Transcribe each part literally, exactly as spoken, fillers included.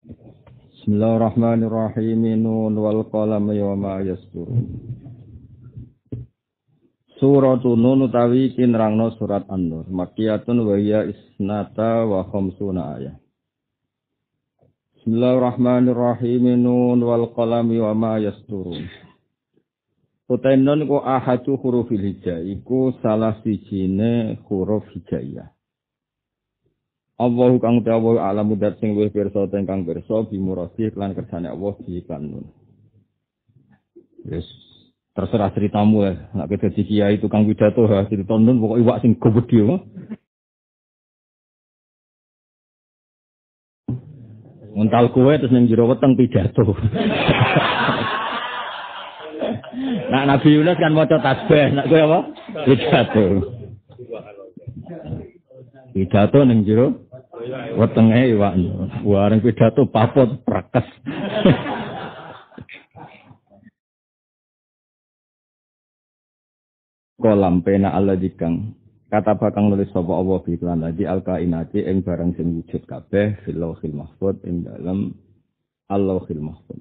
Bismillahirrahmanirrahim. Nun wal qalami wa ma yasturun. Suratun Nun utawi kinrangno surat An-Nur. Makkiyatun wa hiya isnata wa khamsuna ayat. Bismillahirrahmanirrahim. Nun wal qalami wa ma yasturun. Utai nun ku ahadu huruf hijai, iku salah sijine huruf hijaiyah. Allahu kang ta'ala alamu dat sing luwih pirsa tengkang pirsa bimurasi lan kersane Allah di kanun. Wis terserah ceritamu ya, nek dadi kiai tukang pidato ha cerita nun pokoke iwak sing gede wae. Nguntal kowe terus ning jero weteng pidato. Nak Nabi Yunus kan maca tasbih, nak kowe apa? Pidato. Pidato ning jero wetenge iwak. Wareng pidato papot prakes. Kolam pena Allah dikang kata bakang nulis sapa Allah fi lan lagi al-kainati ing barang sing wujud kabeh fil lauhil mahfuz ing dalem al-lauhil mahfuz.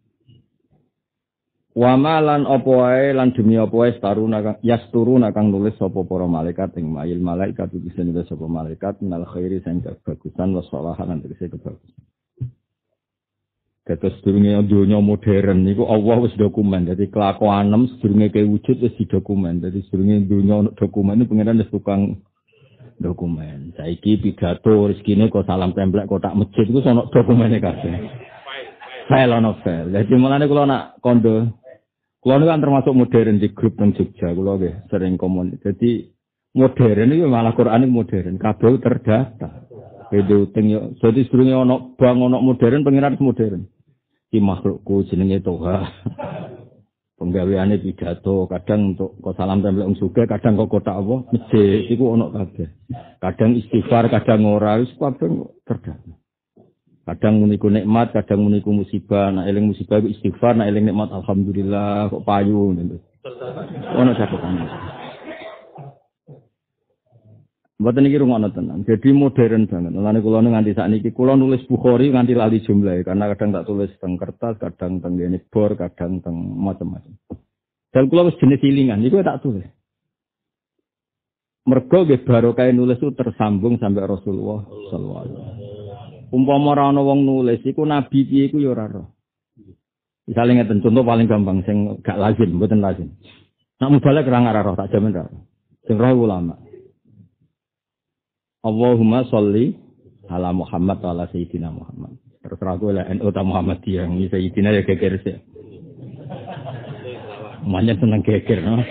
Wa malan apa wae lan demi apa wae staruna kang yasturuna kang nulis sapa para malaikat ing mail malaikat bisa nulis sapa malaikat minal khairi sing kebagusan wa sholahan lan tegese kebagusan. Kados sedurunge donya modern niku Allah wis dokumen. Dadi kelakuanem sedurunge kewujud wis didokumen. Dadi sedurunge donya dokumen niku pengenan wis tukang dokumen. Saiki pidato rezekine kok salam templek kotak masjid iku ono dokumene kabeh. File ono file. Dadi mulane kula nak kondo kula niku kan termasuk modern di grup nang Jogja kula nggih sering komun. Dadi modern iki malah Quran iki modern, kabeh terdata. Video teng yo dadi sedurunge ono bang ono modern pengiran modern. Ki makhlukku jenenge Toha. Penggaweane pidato, kadang untuk kok salam tempel wong sugih, kadang kok kotak apa masjid iku ono kabeh. Kadang istighfar, kadang ora, wis kabeh terdata. Kadang muniku nikmat, kadang muniku musibah, nek eling musibah iku istighfar, nek eling nikmat alhamdulillah kok payu ngono. Ono catatan. Mboten iki rungokno tenan. Jadi modern banget. Mulane kula nganti sakniki kula nulis Bukhari nganti lali jumlahe karena kadang tak tulis teng kertas, kadang teng ngene bor, kadang teng macam-macam. Dan kula wis jenis ilingan niku tak tulis. Mergo nggih barokah nulis itu tersambung sampai Rasulullah sallallahu alaihi wasallam. Umpama ora ana wong nulis iku nabi piye iku ya ora roh. Misale ngeten contoh paling gampang sing gak lazim, mboten lazim. Nek mubalek ora ngarah roh tak jamin ra. Sing roh ulama. Allahumma sholli ala Muhammad wa ala sayyidina Muhammad. Terserah gue lah N U ta Muhammadiyah, ini sayyidina ya geger sih. Semuanya senang geger, no?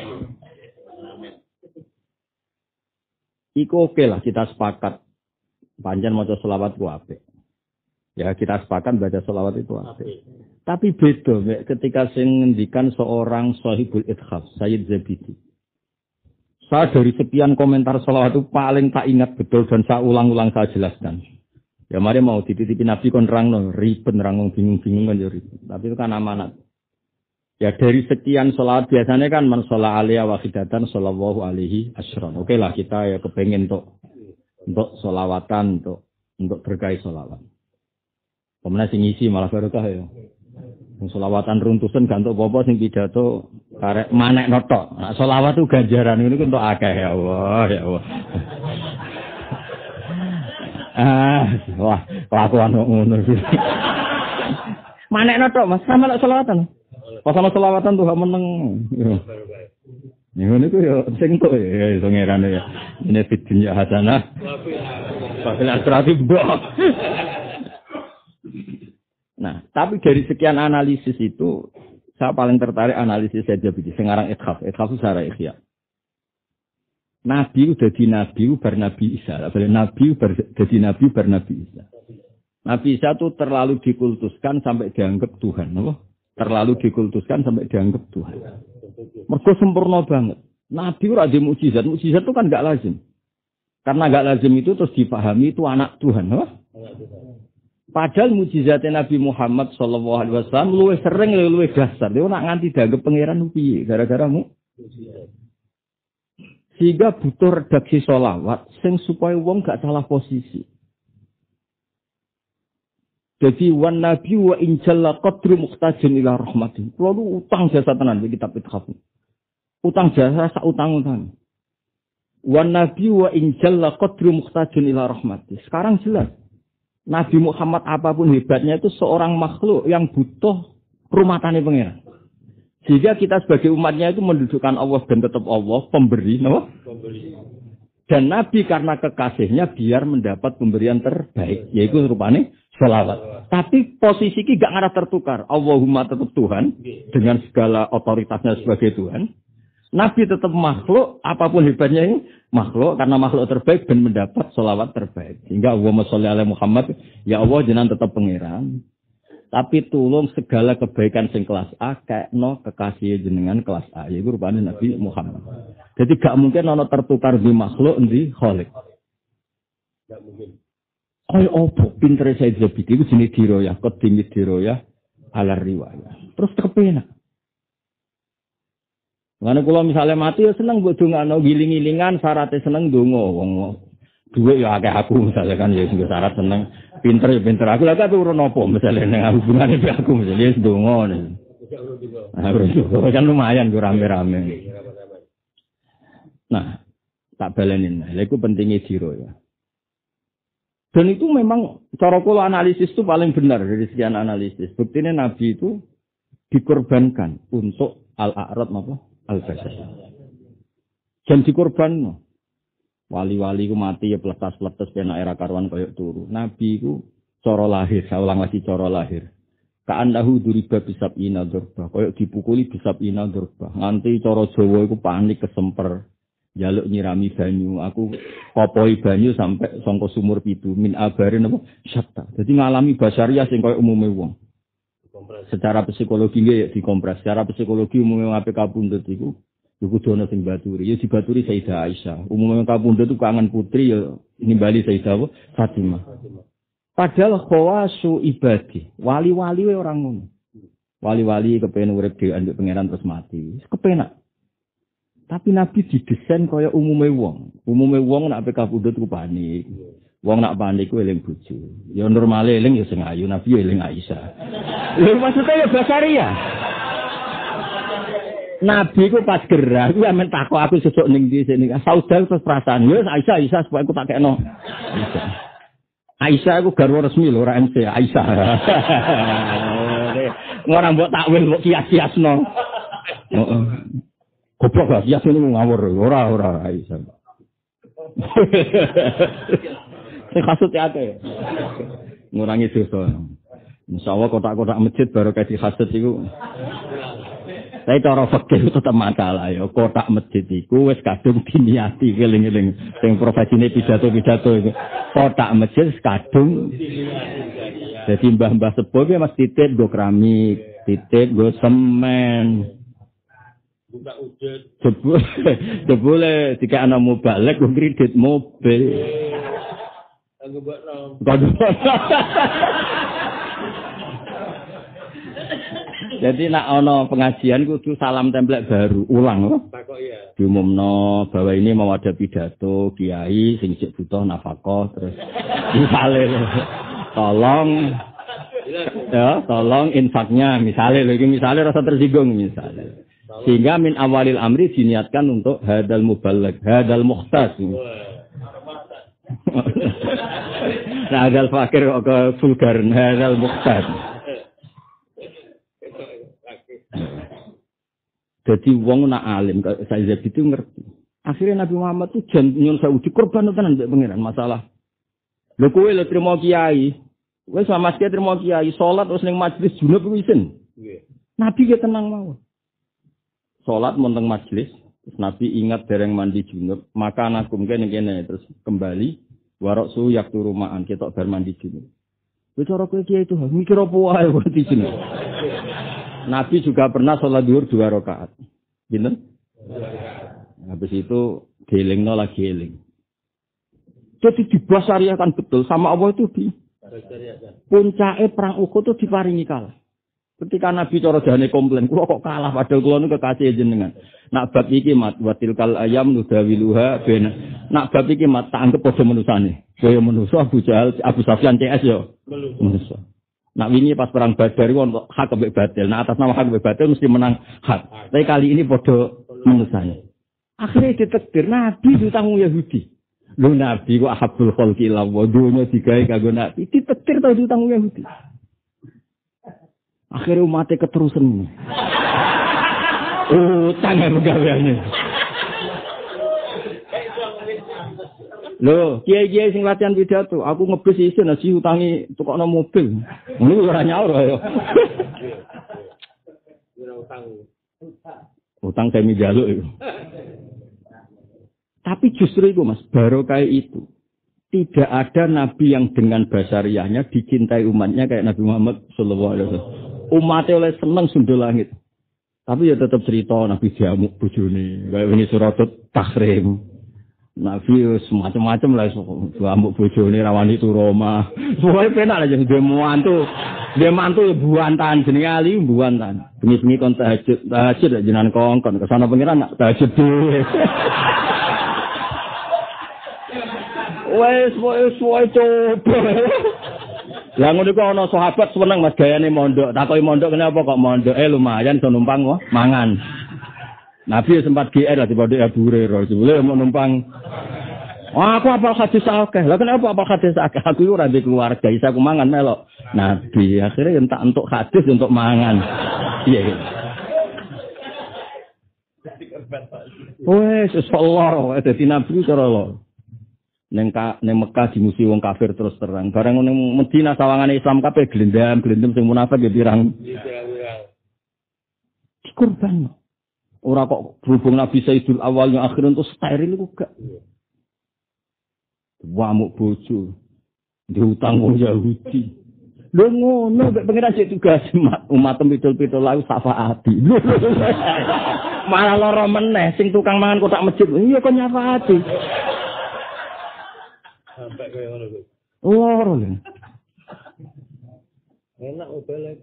Iku oke lah kita sepakat. Panjang maca selawat ku apik. Ya kita sepakat baca selawat itu apik. Tapi beda ketika sing ngendikan seorang sahibul ithaf, Sayyid Zabidi. Saya dari sekian komentar salawat itu paling tak ingat betul dan saya ulang-ulang saya jelaskan. Ya mari mau dititipi Nabi kon rangno, ribet rangno bingung-bingung kan ya ribet. Tapi itu kan amanat. Ya dari sekian salawat biasanya kan man sholla alaihi wahidatan sallallahu alaihi asyran. Oke lah kita ya kepengen untuk untuk salawatan, untuk untuk berkait salawat. Pemenang sing ngisi malah barokah ya. Sing selawatan runtusan gak entuk apa-apa sing pidato karek manek notok. Nah, selawat itu ganjaran ini untuk akeh ya Allah, ya Allah. ah, wah, kelakuan ngono iki. Manek notok Mas, sama lek selawatan. Pas sama selawatan tuh gak meneng. Ngono iku ya sing entuk ya iso ngerane ya. Ini fitnya hasanah. Fil akhirati mbok. Nah, tapi dari sekian analisis itu, saya paling tertarik analisis saja begini. Sekarang ithaf, ithaf itu secara ikhya. Nabi udah di Nabi, bar Nabi Isa. Nabi udah jadi Nabi, bar Nabi Isa. Nabi Isa itu terlalu dikultuskan sampai dianggap Tuhan. Apa? Terlalu dikultuskan sampai dianggap Tuhan. Mergo sempurna banget. Nabi itu ada mukjizat. Mukjizat itu kan gak lazim. Karena gak lazim itu terus dipahami itu anak Tuhan. Apa? Padahal mujizatnya Nabi Muhammad sallallahu alaihi wasallam luwih sering luwih dasar. Dia nak nganti dianggap pangeran piye gara-gara mu. Sehingga butuh redaksi sholawat sing supaya wong gak salah posisi. Jadi wan nabi wa injalla qadru muhtajin ila rahmatin. Kulo utang jasa tenan iki kitab ithaf. Utang jasa sak utang-utang. Wan nabi wa injalla qadru muhtajin ila rahmatin. Sekarang jelas. Nabi Muhammad apapun hebatnya itu seorang makhluk yang butuh rumatane pangeran. Sehingga kita sebagai umatnya itu mendudukkan Allah dan tetap Allah pemberi, no? Pemberi. Dan Nabi karena kekasihnya biar mendapat pemberian terbaik, yaitu rupane selawat. Tapi posisi ini gak ngarah tertukar. Allahumma tetap Tuhan dengan segala otoritasnya sebagai Tuhan. Nabi tetap makhluk, apapun hebatnya ini makhluk karena makhluk terbaik dan mendapat selawat terbaik. Sehingga Allahumma sholli ala Muhammad, ya Allah jenengan tetap pangeran. Tapi tolong segala kebaikan sing kelas A kayak no kekasih jenengan kelas A, yaitu rupanya Nabi Muhammad. Jadi gak mungkin ono tertukar di makhluk di khalik. Gak mungkin. Ayo opo pintere Said Zabidi itu jenis diroyah, kodimit diroyah ala riwayah. Terus kepenak. Karena kalau misalnya mati ya seneng buat dongano giling-gilingan syaratnya seneng dongo wong duit ya akeh aku misalnya kan ya sing syarat seneng pinter ya pinter aku lagi tapi urun opo misalnya nang hubungane be aku misalnya wis dongo ne. Ah kan lumayan go rame-rame. Nah, tak balenin. Lha iku pentingnya diro ya. Dan itu memang cara kula analisis itu paling benar dari sekian analisis. Buktinya Nabi itu dikorbankan untuk al-a'rad apa? Al-basar. Jam dikorban. Wali-wali ku mati ya peletas-peletas penak era karuan koyok turu. Nabi ku cara lahir, saya ulang lagi cara lahir. Ka'annahu duriba bisab'ina durba. Koyok dipukuli bisab'ina durba. Nganti cara Jawa iku panik kesemper. Jaluk nyirami banyu. Aku kopoi banyu sampai sangka sumur pitu. Min abarin apa? Syatta. Jadi ngalami basyariah sing koyok umume wong. Secara psikologi ya dikompres. Secara psikologi umumnya ngapain kapundut itu, itu dono sing baturi. Ya dibaturi Sayyidah Aisyah. Umumnya kapundut itu kangen putri ya ini bali Sayyidah Fatimah. Padahal khawasu ibadi. Wali-wali orang ngono. Wali-wali kepengen urip dhewe ambek pangeran terus mati. Kepenak. Tapi Nabi didesain kaya umumnya wong. Umumnya wong nak kapundut ku panik. Wong nak panik ku eling bojo. Ya normale eling ya sing ayu, Nabi ya eling Aisyah. Lha maksudnya ya basaria. Nabi ku pas gerah, ku amen takok aku sesuk ning ndi sing saudara terus perasaan. Ya Aisyah, Aisyah supaya aku tak kekno. Aisyah aku garwa resmi lho ora M C Aisyah. Ora mbok takwil mbok kias-kiasno. Heeh. Goblok lah, kias ini ngawur. Ora ora Aisyah. Sing kasut ya akeh. Ngurangi dosa. Insyaallah kotak-kotak masjid baru kasih hasud iku. Tapi cara fikih tetep masalah ya. Kotak masjid iku wis kadung diniati keling-eling sing profesine pidato-pidato iku. Kotak masjid kadung diniati. Jadi mbah-mbah sepuh ki mesti titip go keramik, titip go semen. Buka ujet. Jebule jebule jika ana mubalek go kredit mobil. Anggo mbok rom. Jadi nak ono pengajian kudu salam template baru, ulang loh. Takok ya. Diumumno bahwa ini mau ada pidato kiai sing sik butuh nafkah terus misale tolong ya, tolong infaknya misale lho iki misale rasa tersinggung misale. Sehingga min awalil amri diniatkan untuk hadal mubalagh, hadal mukhtas. Nah, hadal fakir ke vulgar, hadal mukhtas. Jadi wong nak alim, saya Zaid itu ngerti. Akhirnya Nabi Muhammad itu jan nyun sewu dikorban tenan mbek pangeran masalah. Lho kowe lho trimo kiai. Kowe sama sekali trimo kiai, salat terus ning majelis junub kuwi isin. Nggih. Nabi ya tenang mawon. Salat monteng majelis, terus Nabi ingat dereng mandi junub, maka anakum kene kene terus kembali warok su yak turu ma'an ketok bar mandi junub. Kowe cara kowe kiai itu mikir apa wae mandi junub. Nabi juga pernah sholat zuhur dua rakaat. Gitu? Habis itu gelingno lagi geling. Jadi dibasariakan betul sama Allah itu di puncake perang Uhud itu diparingi kalah. Ketika Nabi cara jane komplain, kula kok kalah padahal kula niku kekasih jenengan. Nak bab iki mat watilkal ayam nudawiluha ben. Nak bab iki mat tak anggap padha manusane. Kaya manusa Abu Jahal, Abu Sufyan C S yo. Manusa. Nak wingi pas perang Badar iku ono hak mbek batil. Nah atas nama hak mbek batil mesti menang hak. Tapi kali ini padha menusane. Akhirnya ditakdir Nabi diutang Yahudi. Lho Nabi kok ahabul khalqi ila wa dunya digawe kanggo Nabi. Ditakdir ta diutang Yahudi. Akhirnya umatnya keterusan. Utang ya pegawaiannya. Loh, kiai-kiai sing latihan pidato, aku ngebus isin aja utangi tukokno mobil. Ini ora nyaur ayo. Utang saya jaluk itu. Tapi justru itu Mas, baru kayak itu. Tidak ada nabi yang dengan basariahnya dicintai umatnya kayak Nabi Muhammad sallallahu alaihi wasallam. Umatnya oleh seneng sundul langit. Tapi ya tetap cerita Nabi diamuk bojone, kayak ini surat tahrim. Nabi semacam-macam lah, diamuk bojone rawani turu omah. Pokoke penak aja dia mantu. Dia mantu buantan jenenge Ali buantan. Bengi-bengi kon tahajud, tahajud jenengan kongkon kesana pengiran nak tahajud dhewe. Wes wes wes coba. Lah ngono kok ana sahabat seneng Mas gayane mondok. Takoki mondok kenapa kok mondok? Eh lumayan iso numpang kok mangan. Nabi sempat G R lah di pondok Abu Hurairah. Sebelum mau numpang. Wah, aku apal hadis akeh. Lah kenapa apal hadis akeh? Aku ora ndek keluarga, isa aku mangan melok. Nabi akhirnya entak untuk hadis untuk mangan. Iya. Wes Allah, dadi Nabi cara Allah. Neng ka neng Mekah dimusuhi wong kafir terus terang. Bareng neng Madinah sawangane Islam kabeh glendam, glendem sing munafik ya pirang. Kurban. Ora kok berhubung Nabi Sayyidul Awal yang akhir untuk steril iku gak. Wamuk bojo. Diutang wong Yahudi. Lho ngono mek pengen aja tugas umat pidul-pidul lalu syafaati. Malah lara meneh sing tukang mangan kotak masjid. Iya kok nyafaati. Sampai kaya ngono kok. Loro lho. Enak obelek.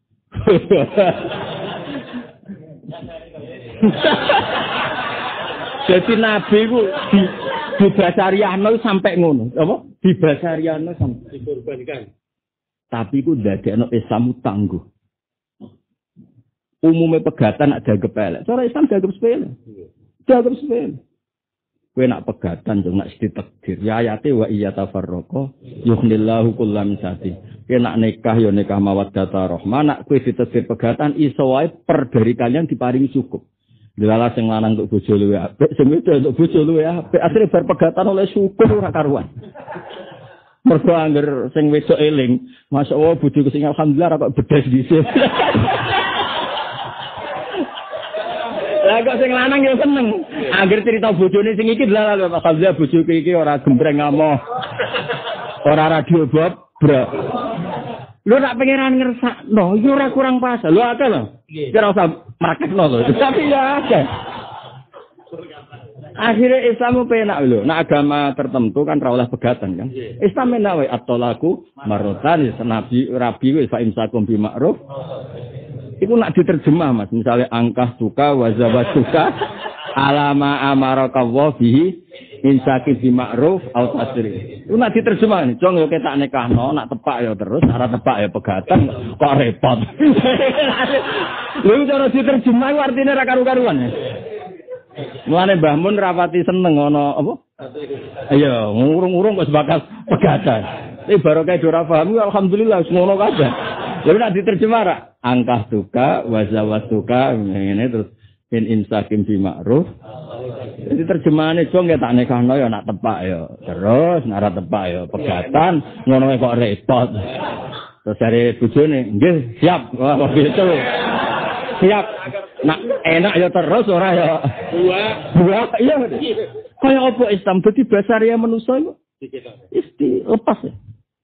Jadi Nabi ku di dibasariano sampai ngono, apa? Dibasariano sampai dikorbankan. Tapi ku ndadekno Islam tangguh. Umumnya pegatan nak dianggap elek. Cara Islam dianggap sepele. Dianggap sepele. Kowe nak pegatan jeng nak ditakdir. Ya ayate wa iya tafarraqa yughnillahu kullam sati. Kowe nak nikah ya nikah mawaddata rahmah. Nak kowe ditakdir pegatan iso wae per dari kalian diparingi cukup. Dilala sing lanang untuk bojo luwe apik, sing wedok untuk bojo luwe apik. Asline bar pegatan oleh syukur ora karuan. Mergo angger sing wedok eling, masyaallah bojoku sing alhamdulillah ora kok bedes dhisik. Lah kok sing lanang ya seneng. Angger cerita bojone sing iki dilala lho alhamdulillah bojoku iki ora gembreng ngamoh. Ora radio bob, bro. Lu nak pengeran ngersakno, yo ora kurang pas. Lu akeh lho. Kira usah praktekno lho. Tapi ya akeh. Akhirnya Islam penak lho. Nah agama tertentu kan ra oleh pegatan kan. Islam enak wae at-talaqu marratan Nabi Rabi wis fa imsakum bi ma'ruf. Iku nak diterjemah Mas. Misalnya angkah suka wa zawatuka alama amaraka wa bihi insaki bi ma'ruf au tasrih. Iku nak diterjemah nih, jong yo ketak nikahno, nak tepak yo terus, ora tepak ya pegatan kok repot. Lha cara diterjemah iku artine ra karu-karuan. Mulane Mbah Mun rapati seneng ana apa? Iya, ngurung-ngurung kok sebakas pegatan. Iki barokah ora paham alhamdulillah ngono kabeh. Lha nak diterjemah ra angkah tuka wa zawatuka ngene terus in insakim bi ma'ruf. Jadi terjemahane jong ya tak nikahno ya nak tepak ya. Terus nak ora tepak ya pegatan ngono kok repot. Terus dari bojone, nggih, siap. Wah, begitu. Siap. Nak enak ya terus ora ya. Buah. Buah iya. Kaya apa Islam dadi basaria manusa iku? Isti lepas ya.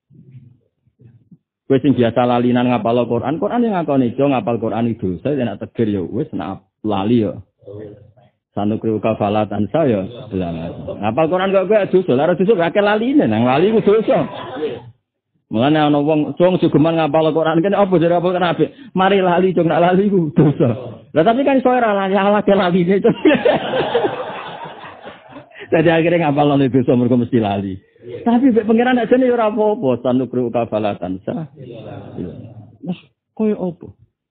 Kowe sing biasa lalinan ngapal Al-Qur'an, Qur'an yang ngakoni jo ngapal Qur'an itu. Saya nek tegir ya wis nak lali ya. Sanukri kafalatan saya bilang. Ngapal Quran kok kowe dosa, ora dosa akeh laline, nang lali ku dosa. Mulane ana wong cung jugeman ngapal Quran kene apa jare apa kena apik. Mari lali cung nak lali ku dosa. Lah tapi kan iso ora lali ala ke laline. Jadi akhirnya ngapal itu dosa mergo mesti lali. Tapi mek pangeran aja nih ora apa-apa, sanukru kafalatan sah. Nah, koyo apa?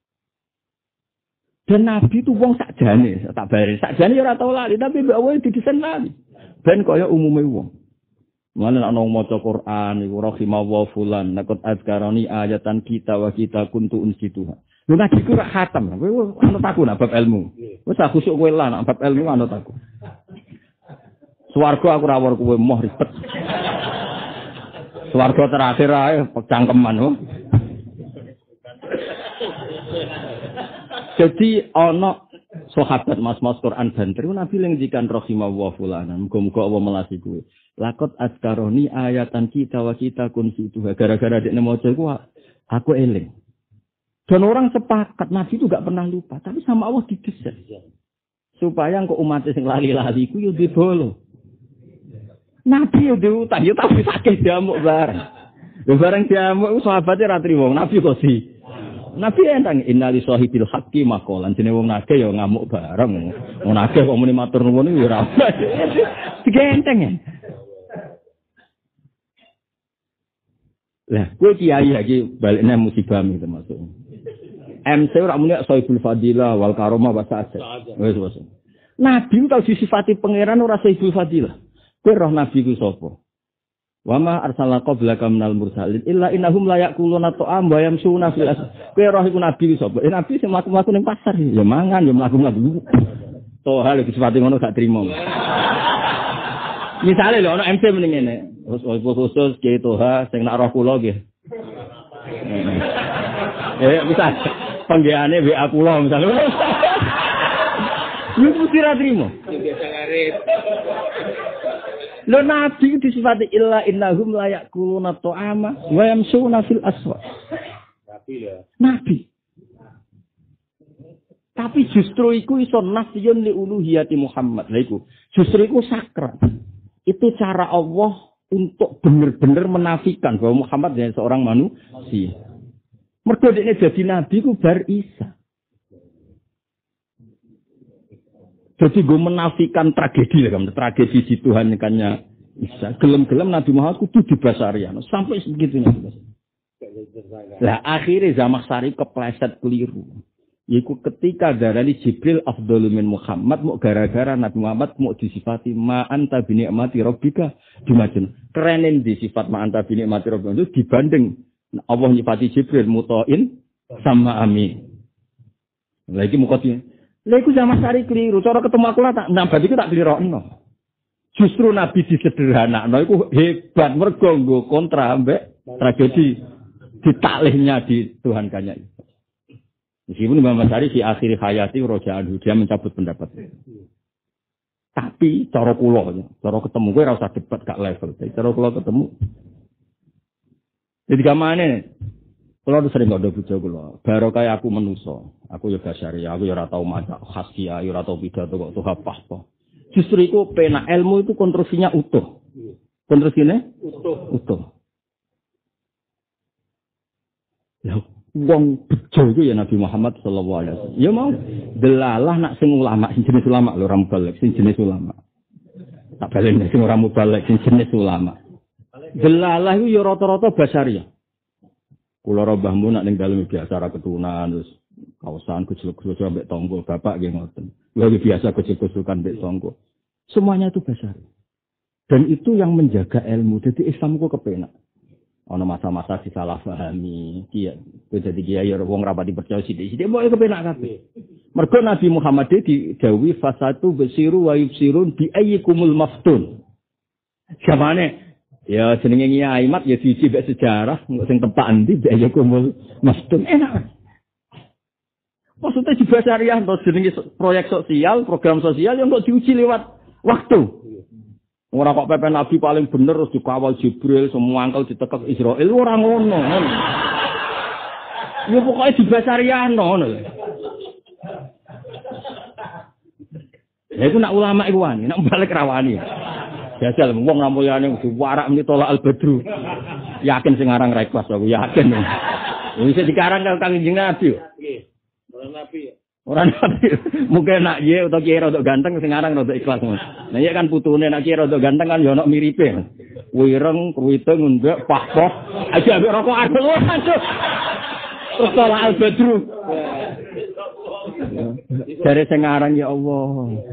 Dan Nabi itu wong sakjane, tak bare. Sakjane ya ora tau lali, tapi mbek Allah didesain lali. Ben koyo umume wong. Mulane nek ana maca Quran iku rahimallahu fulan, nakut azkarani ayatan kita wa kita kuntu unsituha. Lho ngaji ku rak khatam. Kowe anut aku nak bab ilmu. Wis aku khusuk kowe lah nak bab ilmu anut aku. Swarga aku rawor kowe moh ribet. Swarga terakhir ae cangkeman oh. Jadi ana sahabat mas-mas Quran banter Nabi ngendikan rahimallahu fulanan muga-muga Allah melasi kowe. Lakot askaroni ayatan kita wa kita kun situ. Gara-gara dekne maca iku aku eling. Dan orang sepakat Nabi itu gak pernah lupa, tapi sama Allah didesain. Supaya engko umat sing lali-lali ku yo dibolo. Nabi yo diutang yo tapi sakit diamuk bareng. Yo bareng diamuk sahabate ra trimo, Nabi kok si. Nabi entang innali sahibil haqqi maqalan jenenge wong nake yo ngamuk bareng. Wong nake kok muni matur nuwun yo ora. Digenteng ya. Lah, kowe kiai lagi baliknya musibah iki termasuk. M C ora muni Saibul Fadilah wal Karomah bahasa aja. Wis wis. Nabi tau disifati pangeran ora Saibul Fadilah. Kowe roh nabi ku sapa? Wa ma arsalna qablaka minal mursalin illa innahum la yaquluna ta'am wa yamsuna fil as. Kowe roh iku nabi ku sapa? Eh nabi sing mlaku-mlaku ning pasar ya mangan ya mlaku-mlaku. To hal disifati ngono gak trimo. Misale lho ana M C mending ngene. Khusus Kiai Toha sing nak roh kula nggih. Eh misal panggiane W A kula misale. Lu mesti ra trimo. Biasa ngarep. Lho nabi disifati illa innahum la yaquluna ta'ama wa yamsuna fil aswaq. Nabi lho. Nabi. Tapi justru iku iso nafiyun li uluhiyati Muhammad. Lha iku. Justru iku sakral. Itu cara Allah untuk benar-benar menafikan bahwa Muhammad adalah seorang manusia. Mergo dekne dadi nabi ku bar Isa. Jadi gue menafikan tragedi lah kan, tragedi di Tuhan kannya Isa. Gelem-gelem Nabi Muhammad kudu dibasarian sampai sebegitunya. Lah akhirnya Zamakhsyari kepleset keliru. Yaitu ketika darani Jibril afdhalu min Muhammad mau gara-gara Nabi Muhammad mau disifati ma anta bi ni'mati rabbika dimajun. Kerenin disifat ma anta bi ni'mati rabbika itu dibanding Allah nyifati Jibril mutain sama amin. Lagi mukoti. Lha iku Zamakhsyari keliru. Cara ketemu aku lah tak nambah iku tak klirokno. Justru Nabi disederhanakno iku hebat mergo nggo kontra ambek tragedi ditaklihnya di Tuhan kanya. Meskipun Imam Masyari di akhir hayati roja'anhu dia mencabut pendapat. Tapi cara kula, cara ketemu kowe ora usah debat gak level. Cara kula ketemu. Jadi gamane kula sering ngono bojo kula. Baro kaya aku menuso. Aku ya basyari, aku ya ora tau maca khasiyah, ya ora tau pidato kok tuh apa apa. Justru iku penak ilmu itu konstruksinya utuh. Konstruksinya utuh. Utuh. Ya, wong bejo iku ya Nabi Muhammad sallallahu alaihi wasallam. Ya mau delalah nak sing ulama, sing jenis ulama lho ora mubalek, sing jenis ulama. Tak balen sing ora mubalek, sing jenis ulama. Delalah iku ya rata-rata basyariah. Kula robahmu nak ning dalem biasa ra keturunan terus kawasan kecil-kecil ambek tonggo bapak nggih ngoten. Lagi biasa kecil-kecilan ambek tonggo. Semuanya itu basyariah. Dan itu yang menjaga ilmu. Jadi Islam ku kepenak. Ana masa-masa disalahpahami, kiai. Dadi kiai wong rapati percaya sithik-sithik mbok kepenak kabeh. Mergo Nabi Muhammad didhawuhi fasatu basiru wa yubsirun bi ayyikumul maftun. Jamane ya jenenge Nyai Mat ya diuji mek sejarah sing tepak endi bi ayyikumul maftun enak. Maksudnya di basyariah to jenenge proyek sosial, program sosial yang kok diuji lewat waktu. Ora kok pepen Nabi paling bener terus dikawal Jibril semua angkel ditekek Israil ora ngono. Ya pokoke di basyariah ngono lho. Ya iku nak ulama iku wani, nak balik rawani. Jajal wong ramoyane diwarak meni tolak al-badru. Yakin sing aran request aku yakin. Wis dikarang karo Kanjeng Nabi. Nggih. Nabi. Ora nabi. Mungkin nak ye utawa kiai rada ganteng sing aran rada ikhlas. Nah iya kan putune nak kiai rada ganteng kan yo ono miripe. Wireng, kruwiting, ndek, pah-pah. Aja ambek rokokan lho. Terus salah al-badru. Dari sing aran ya Allah.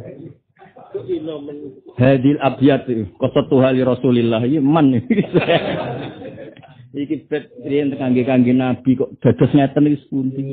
Hadil abyat qasatu hali Rasulillah iki man. Iki bet riyen kangge-kangge nabi kok dados ngeten iki pundi.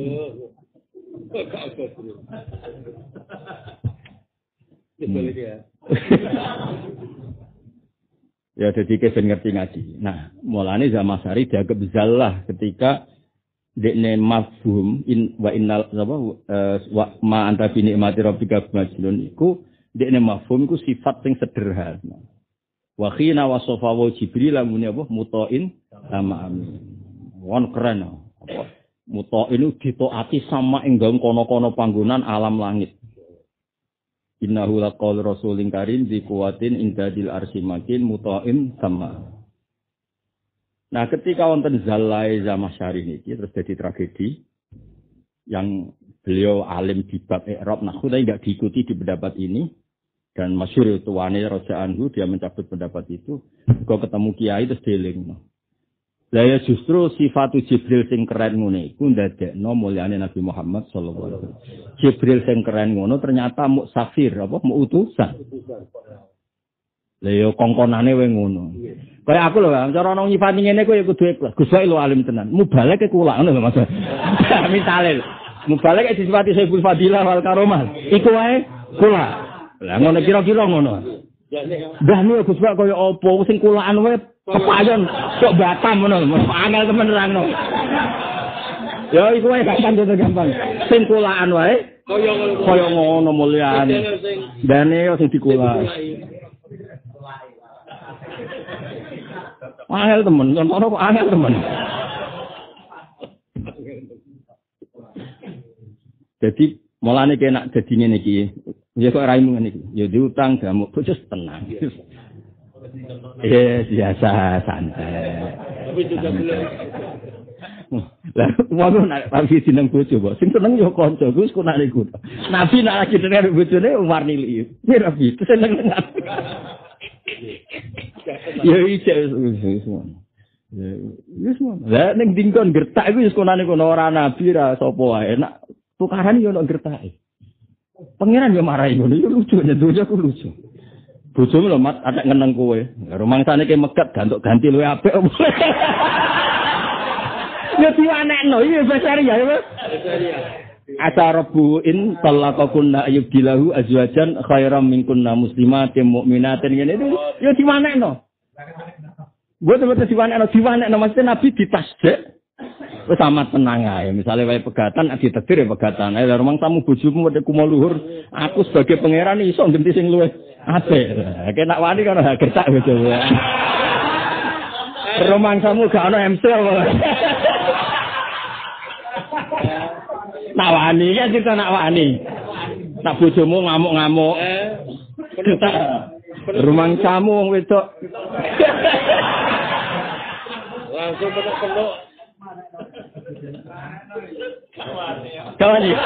Ya jadi kesen ngerti ngaji. Nah, mulane zaman Sari dianggap zallah ketika dekne mafhum in wa innal apa wa ma anta bi nikmati rabbika majnun iku dekne mafhum iku sifat sing sederhana. Wa khina wasafa wa Jibril lamune apa mutain sama amin. Won keren apa muta ini ditaati sama ing dalem kono-kono panggonan alam langit. Innahu laqaul rasulin karim di kuwatin indadil arsy makin muta'in sama. Nah, ketika wonten zalai Zamakhsyari niki terus jadi tragedi yang beliau alim di bab i'rab nahwu tapi enggak diikuti di pendapat ini dan masyhur tuane Raja Anhu dia mencabut pendapat itu. Kok ketemu kiai terus dieling. Lah ya justru sifat Jibril sing keren ngene iku ndadekno mulyane Nabi Muhammad sallallahu alaihi wasallam. Jibril sing keren ngono ternyata muk safir apa muk utusan. Lah ya kongkonane wae ngono. Kaya aku lho, cara ono nyifati ngene ku ya kudu ikhlas. Gus wae lho alim tenan. Mubalek ke kula ngono lho Mas. Misale mubalek disifati Sayyidul Fadilah wal Karomah. Iku wae kula. Lah ngono kira-kira ngono. Mbah niku Gus Pak kaya apa sing kulaan wae kepayon kok Batam ngono lho, angel temen nerangno. Ya iku wae gak kanthi gampang. Sing kulaan wae kaya kaya ngono mulyane. Dene yo sing dikulaan. Angel temen, contohno kok angel temen. Jadi mulane kena dadi ngene iki. Ya kok raimu ngene iki. Ya diutang damuk bocah tenang. Eh biasa santai. Tapi juga belum. Lah wong nek rapi jeneng bojo kok sing seneng yo kanca Gus kok nek iku. Nabi nek lagi dengar bojone Umar nili. Ya rapi itu seneng tenan. Ya iki wis Ya wis mon. Lah ning dingkon gertak iku wis konane kono ora nabi ra sapa wae. Nek tukaran yo ono gertake. Pangeran yo marahi ngono yo lucu nyentuh aku lucu. Bojomu lho mat atek ngeneng kowe. Rumangsane ki megat gantuk ganti luwe apik. Ya diwanekno iki basaria ya. Basaria. Asarabuin talaqakunna ayyubilahu azwajan khairam minkunna muslimatin mu'minatin ngene iki ya diwanekno. Boten-boten diwanekno, diwanekno mesti Nabi ditasdek. Wis amat tenang ae. Misale wae pegatan ditetir ya pegatan. Ae rumang tamu bojomu wedhe kumo luhur, aku sebagai pangeran iso ngenti sing luwih apik. Kena wani kan gertak bojomu. Rumang tamu gak ono M C kok. Nak wani kan kita nak wani. Nak bojomu ngamuk-ngamuk. Gertak. Rumang tamu wong wedok. Langsung petok-petok. Kawan ni.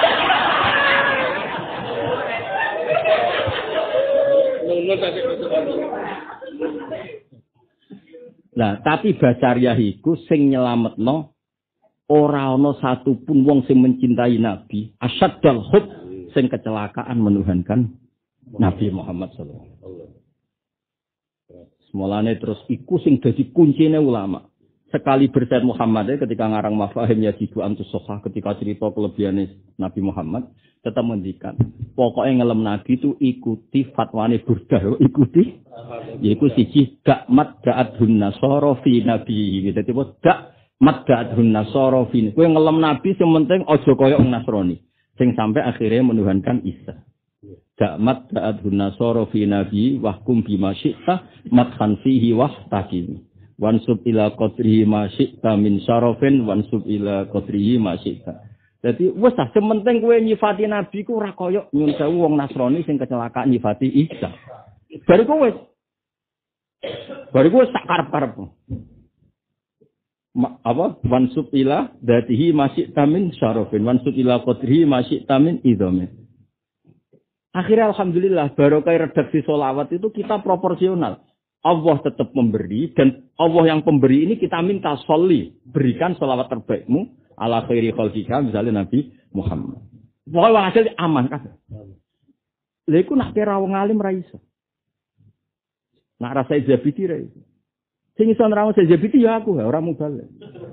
Nah, tapi Basyariah iku sing nyelametno ora ana satupun wong sing mencintai Nabi, asyaddal hub sing kecelakaan menuhankan Nabi Muhammad sallallahu alaihi wasallam. Semolane terus iku sing dadi kuncine ulama. Sekali bersaid Muhammad ya, ketika ngarang Mafahim Yajibu Antus Sohah ketika cerita kelebihan Nabi Muhammad tetap mendikan pokoknya ngelem Nabi itu ikuti fatwane Burdah ikuti yaitu siji dak mat da'at hunna sorofi Nabi gitu tiba dak mat da'at hunna sorofi kowe ngelem Nabi sing penting aja kaya wong Nasrani sing sampai akhirnya menuhankan Isa dak mat da'at hunna sorofi Nabi wahkum bima syi'ta mathan fihi wahtakim wansub ila qadrihi ma syi'ta min syarafin wansub ila qadrihi ma syi'ta. Dadi wis ah sementing kowe nyifati nabi ku ora kaya nyun sewu wong Nasrani sing kecelakaan nyifati Isa. Bariku wis Bariku wis tak karep-karep. Ma, apa wansub ila dzatihi masih tamin syarafin wansub ila qadrihi masih tamin idhamin. Akhirnya alhamdulillah barokah redaksi sholawat itu kita proporsional. Allah tetap memberi dan Allah yang pemberi ini kita minta sholli, berikan sholawat terbaikmu ala khairi khalqika misalnya Nabi Muhammad. Pokoknya hasil aman kan. Lha iku nak kira wong alim ra iso. Nak rasa Zabidi ra iso. Sing iso nrawuh Zabidi ya aku, ora mubalik.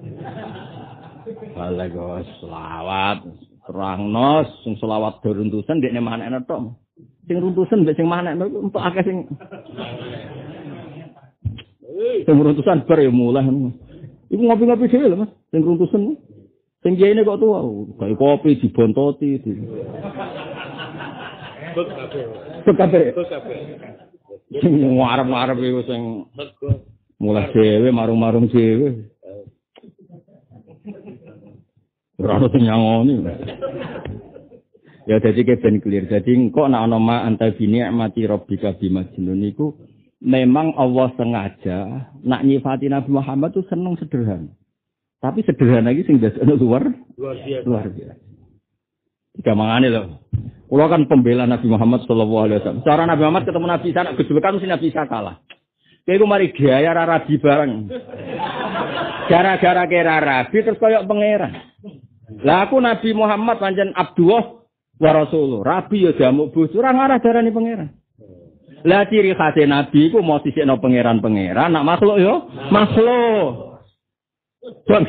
Balik kok selawat, terangno sing selawat do runtusan dekne manekne tok. Sing runtusan mbek sing manekne untuk akeh sing sing runtusan bar ya mulai. Iku ngopi-ngopi dhewe lho Mas, sing runtusan. Sing kene kok tuwa, gawe kopi dibontoti. Bek kabeh. Bek kabeh. Bek kabeh. Sing ngarep-ngarep iku sing mulai dhewe marung-marung dhewe. Ora ono sing nyangoni. Ya dadi ke ben clear. Dadi engko nek ana ma anta bini amati rabbika bimajnun iku memang Allah sengaja nak nyifati Nabi Muhammad tuh seneng sederhana. Tapi sederhana iki sing dadekno luar luar biasa. Luar biasa. Gamangane lho. Kula kan pembela Nabi Muhammad sallallahu alaihi wasallam. Cara Nabi Muhammad ketemu Nabi Isa nak gejebekan mesti Nabi Isa kalah. Kayak mari gaya ra rabi bareng. Gara-gara kira rabi terus koyok pangeran. Lah aku Nabi Muhammad pancen Abdullah wa Rasulullah. Rabi ya jamuk bojo ora ngarah darani pangeran. Lah ciri khas Nabi iku mau sisikno pangeran-pangeran, nak makhluk yo makhluk. Dong.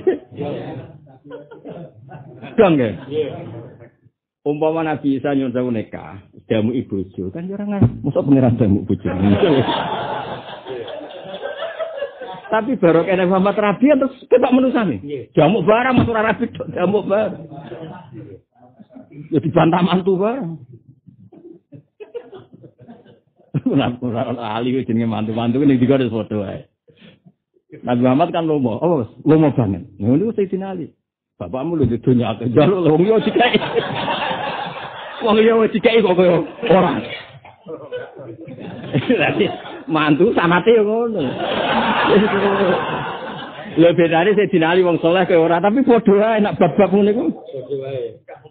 Dong ya. Umpama Nabi Isa nyuwun sewu nikah, jamu ibu bojo kan ora ngarah mosok pangeran jamu bojo. Tapi baru kena Muhammad Rabi terus ketok menusane. Jamuk barang masuk Rabi jamuk barang. Ya dibantah mantu barang. Ora ahli wis jenenge mantu-mantu ning digo wis foto wae. Nabi Muhammad kan lomo. Oh, lomo banget. Ngono Sayyidina Ali. Bapakmu lho di dunya akeh jaluk wong yo dikai. Wong yo dikai kok koyo ora. Berarti mantu sanate yo ngono. Lha bedane Sayyidina Ali wong saleh koyo ora, tapi padha wae nek bab-bab ngene iku. Padha wae.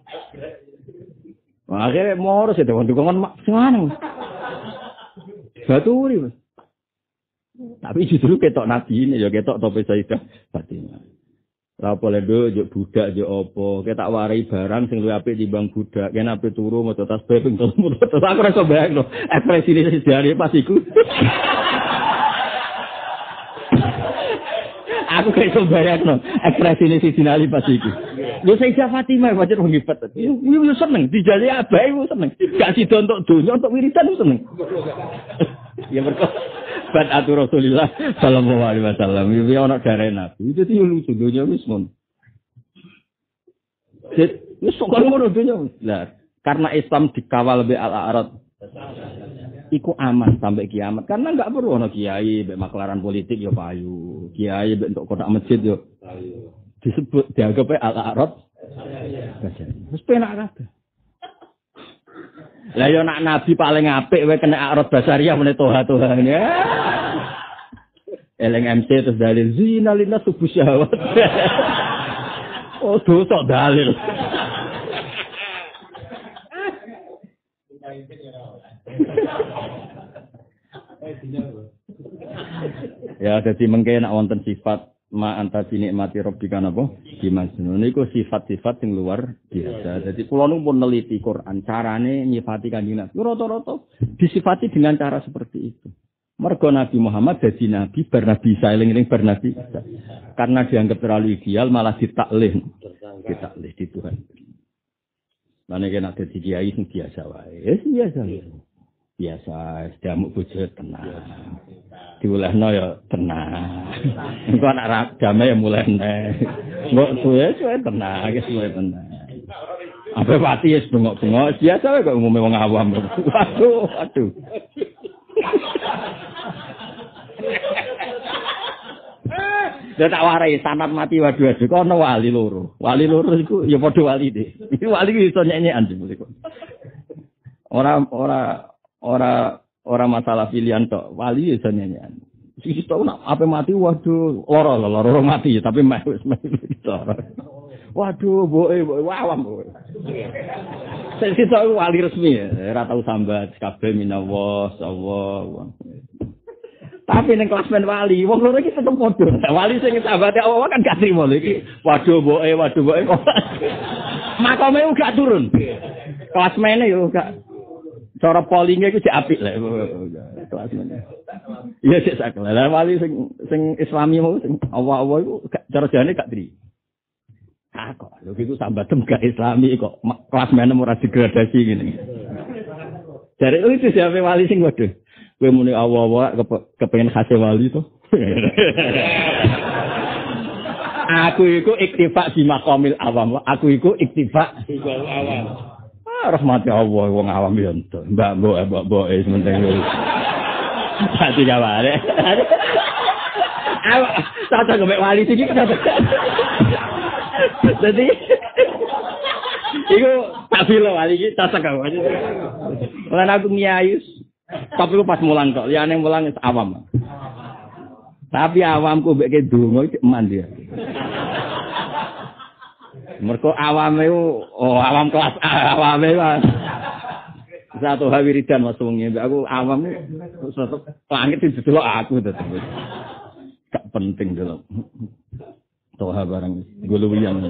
Akhirnya moro sih teman dukungan mak senang. Baturi Mas. Tapi justru ketok nabi ini ya ketok tope Sayyidah Fatimah. Lah boleh do juk budak juk apa, ketak warai barang sing luwih apik timbang budak. Yen ape turu maca tasbih ping telu. Terus aku ora iso bayangno ekspresine sedare pas iku. Aku gak iso bayangno ekspresine Sayyidina Ali pas iku. Lho Sayyidah Fatimah wajar wong hebat. Yo seneng dijali abahe ku seneng. Gak sida untuk donya untuk wiridan ku seneng. Ya mergo ban atur Rasulullah sallallahu alaihi wasallam iki ana darah Nabi. Itu yo lucu donya wis mon. Wis kok ngono donya. Lah, karena Islam dikawal be al-a'rad. Iku aman sampai kiamat karena enggak perlu ana kiai mbek maklaran politik yo payu. Kiai mbek entuk kotak masjid yo payu. Disebut dianggap al-a'rad. Wis penak kabeh. Lah yo nak nabi paling apik wae kena a'rad basariyah meneh toha-toha ngene. Eleng M C terus dalil zina lina subuh syahwat. Oh dosa dalil. Ya dadi mengke nek wonten sifat ma anta binikmati rabbika napa gimana niku sifat-sifat sing luar biasa. Jadi kula nu pun neliti Quran carane nyifati Kanjeng Nabi rata-rata disifati dengan cara seperti itu. Mergo Nabi Muhammad dadi nabi bar nabi saeling-eling bar nabi karena dianggap terlalu ideal malah ditaklih ditaklih di Tuhan. Lan nek nek dadi kiai sing biasa wae wis biasa biasa jamu bojo tenang. Diulehno ya tenang. Engko anak damai ya mulai nek. Mbok suwe-suwe tenang, wis suwe tenang. Apa pati wis bengok-bengok, biasa wae kok umume wong awam. Waduh, aduh. Lah tak warai sanad mati waduh waduh kono wali loro. Wali loro iku ya padha wali iki. Iki wali iki iso nyenyekan iki. Ora ora ora ora masalah pilihan tok, wali iso nyanyian. Sisi tau nak apa mati waduh loro loro mati tapi meh wis meh gitu. Waduh boe boe wawam boe. Sisi tau wali resmi ya, ora tau sambat kabeh minallah Allah. Tapi ning kelas men wali, wong loro iki tetep padha. Wali sing sambate awak kan gak trimo lho iki. Waduh boe waduh boe kok. Makome gak turun. Kelas mene yo gak cara polinge iku cek apik lek kelas mene. Iya cek sak lah wali sing sing Islami mau sing Allah-Allah iku cara jane gak tri. Ah kok lho iku sambatem gak Islami kok kelas mene ora degradasi ngene. Jare itu siapa wali sing waduh. Kowe muni Allah-Allah kepengin khase wali to. Aku iku iktifak di maqamil awam. Aku iku iktifak di awam. Rahmati Allah wong awam yo ento. Mbak mbok mbok mbok wis penting wis. Dadi jaware. Awak tata gembek wali iki kenapa? Dadi iku tak bilo wali iki tata kau. Lan aku nyayus. Tapi ku pas mulang tok, liyane mulang wis awam. Tapi awamku mbek ke donga iki mandi. Mergo awame oh awam kelas A, awame Mas. Satu hawiridan Mas wengi mbek aku awam tetep langit didelok aku tetep. Gak penting delok. Toha barang guluwian.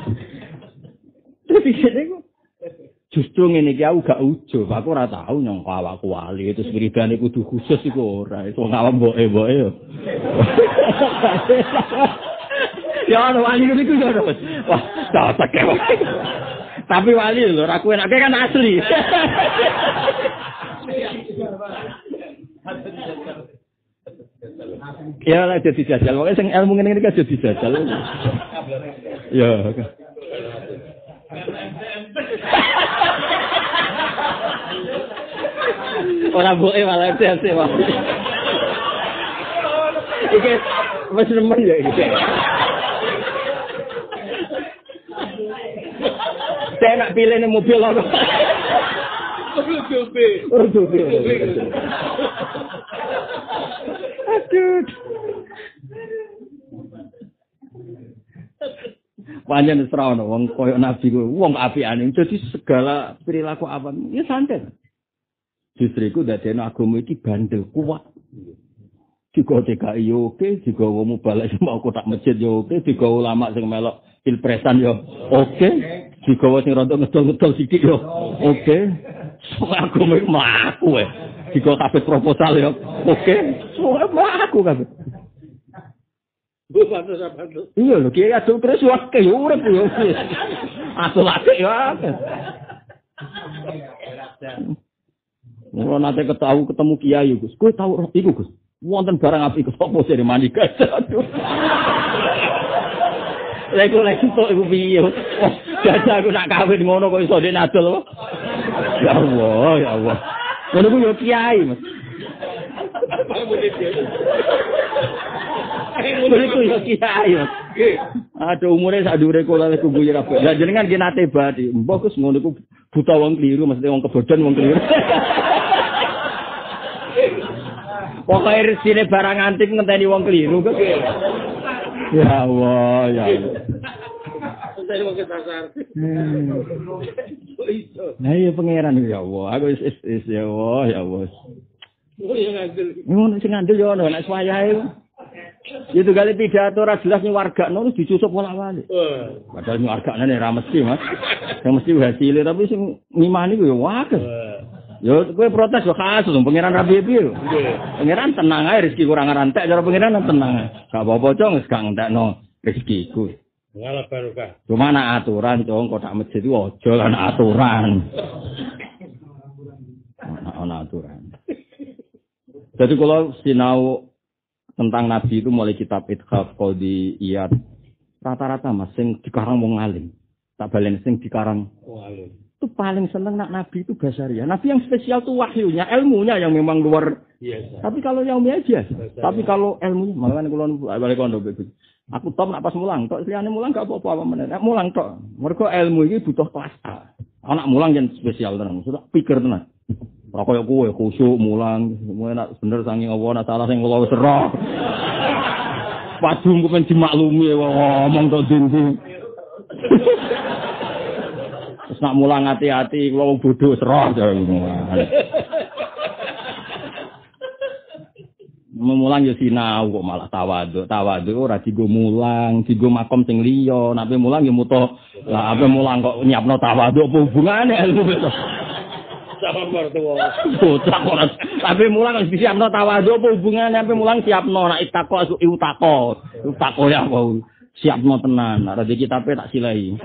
Tapi niku justru ngene iki aku gak ujug, aku ora tau nyangka awakku wali, terus wiridane kudu khusus iku ora. Wong awam mboke-mboke yo. Ya ono wali niku yo Mas. Wah, cocok ya. Tapi wali lho, aku enake kan asli. Ya lah jadi jajal, pokoke sing ilmu ngene iki kan jadi jajal. Ya. Ora boke malah sih Mas. Iki wis nemen ya iki. Saya nak pilih ni mobil apa? Mobil. Mobil. Aduh. Panjen serono wong koyo nabi ku wong apiane. Jadi segala perilaku apa ya santai. Justru iku dadekno agama iki bandel kuat. Jika T K I yo oke, jika wong balik mau kotak masjid yo oke, jika ulama sing melok pilpresan yo oke, jika wong sing rada ngedol-ngedol sithik yo oke. Agama iki mlaku wae. Jika kabeh proposal yo oke, semua mlaku kabeh. Iya lho, kiai adol terus wae yo urip yo. Adol akeh yo akeh. Ora nate ketahu ketemu kiai Gus. Kowe tau iku Gus. Wonten barang api kok opo sing manika. Aduh. Lek lek tok iku piye? Jajal aku nak kawin ngono kok iso dene adol. Ya Allah, ya Allah. Ngono ku yo kiai, Mas. Ngono ku yo kiai, Mas. Aduh umure sak dhuwure kula lek guyu ra. Lah jenengan ki nate badi. Mbok Gus ngono ku buta wong kliru, mesti wong kebodhon wong kliru. Pokoke resine barang antik ngenteni wong kliru kok. Ya Allah, ya Allah. Ngenteni wong kesasar. Nah, iya pangeran ya Allah. Aku wis wis ya Allah, ya Allah. Oh, ya ngandel. Ngono sing ngandel yo ono nek swayahe. Itu kali pidato ora jelas nyuwargakno terus dicucup wala-wali. Padahal nyuwargakne ora mesti, Mas. Yang mesti hasilnya tapi sing ngimani ku yo akeh. Yo kowe protes kok kasus pangeran rabi piye lho. Pangeran tenang ae rezeki kurang rantek cara pangeran tenang. Gak apa-apa cong wis gak entekno rezekiku. Ngalah barokah. Cuma ana aturan cong kotak masjid itu aja lan aturan. Ana aturan. Jadi kalau sinau tentang nabi itu mulai kitab Ithaf Qadi Iyad rata-rata Mas sing dikarang wong alim. Tak balen sing dikarang wong alim. Itu paling seneng nak nabi itu basaria. Nabi yang spesial tuh wahyunya, ilmunya yang memang luar biasa. Tapi kalau yang biasa, tapi kalau ilmunya, makanya kalau balik kondo begitu. Aku top nak pas mulang, tok liyane mulang gak apa-apa apa meneh. Mulang tok. Mergo ilmu iki butuh kelas A. Anak mulang yang spesial tenan, sudah pikir tenan. Ora koyo kowe khusyuk mulang, semuanya nak bener sangi apa nak salah sing kula wis roh. Padung ku men dimaklumi ngomong to dindi. Terus nak mulang hati-hati kula wong bodho wis roh. Memulang yo sinau kok malah tawadhu. Tawadhu ora digo mulang, digo makom sing liya. Nek mulang yo muto. Lah ape mulang kok nyiapno tawadhu apa hubungane ilmu itu? Sama mertua. Bocah ora. Tapi mulang wis disiapno tawadhu apa hubungane ape mulang siapno nek itako utako. Utako ya apa siapno tenan. Nek rezeki kitabe tak silai.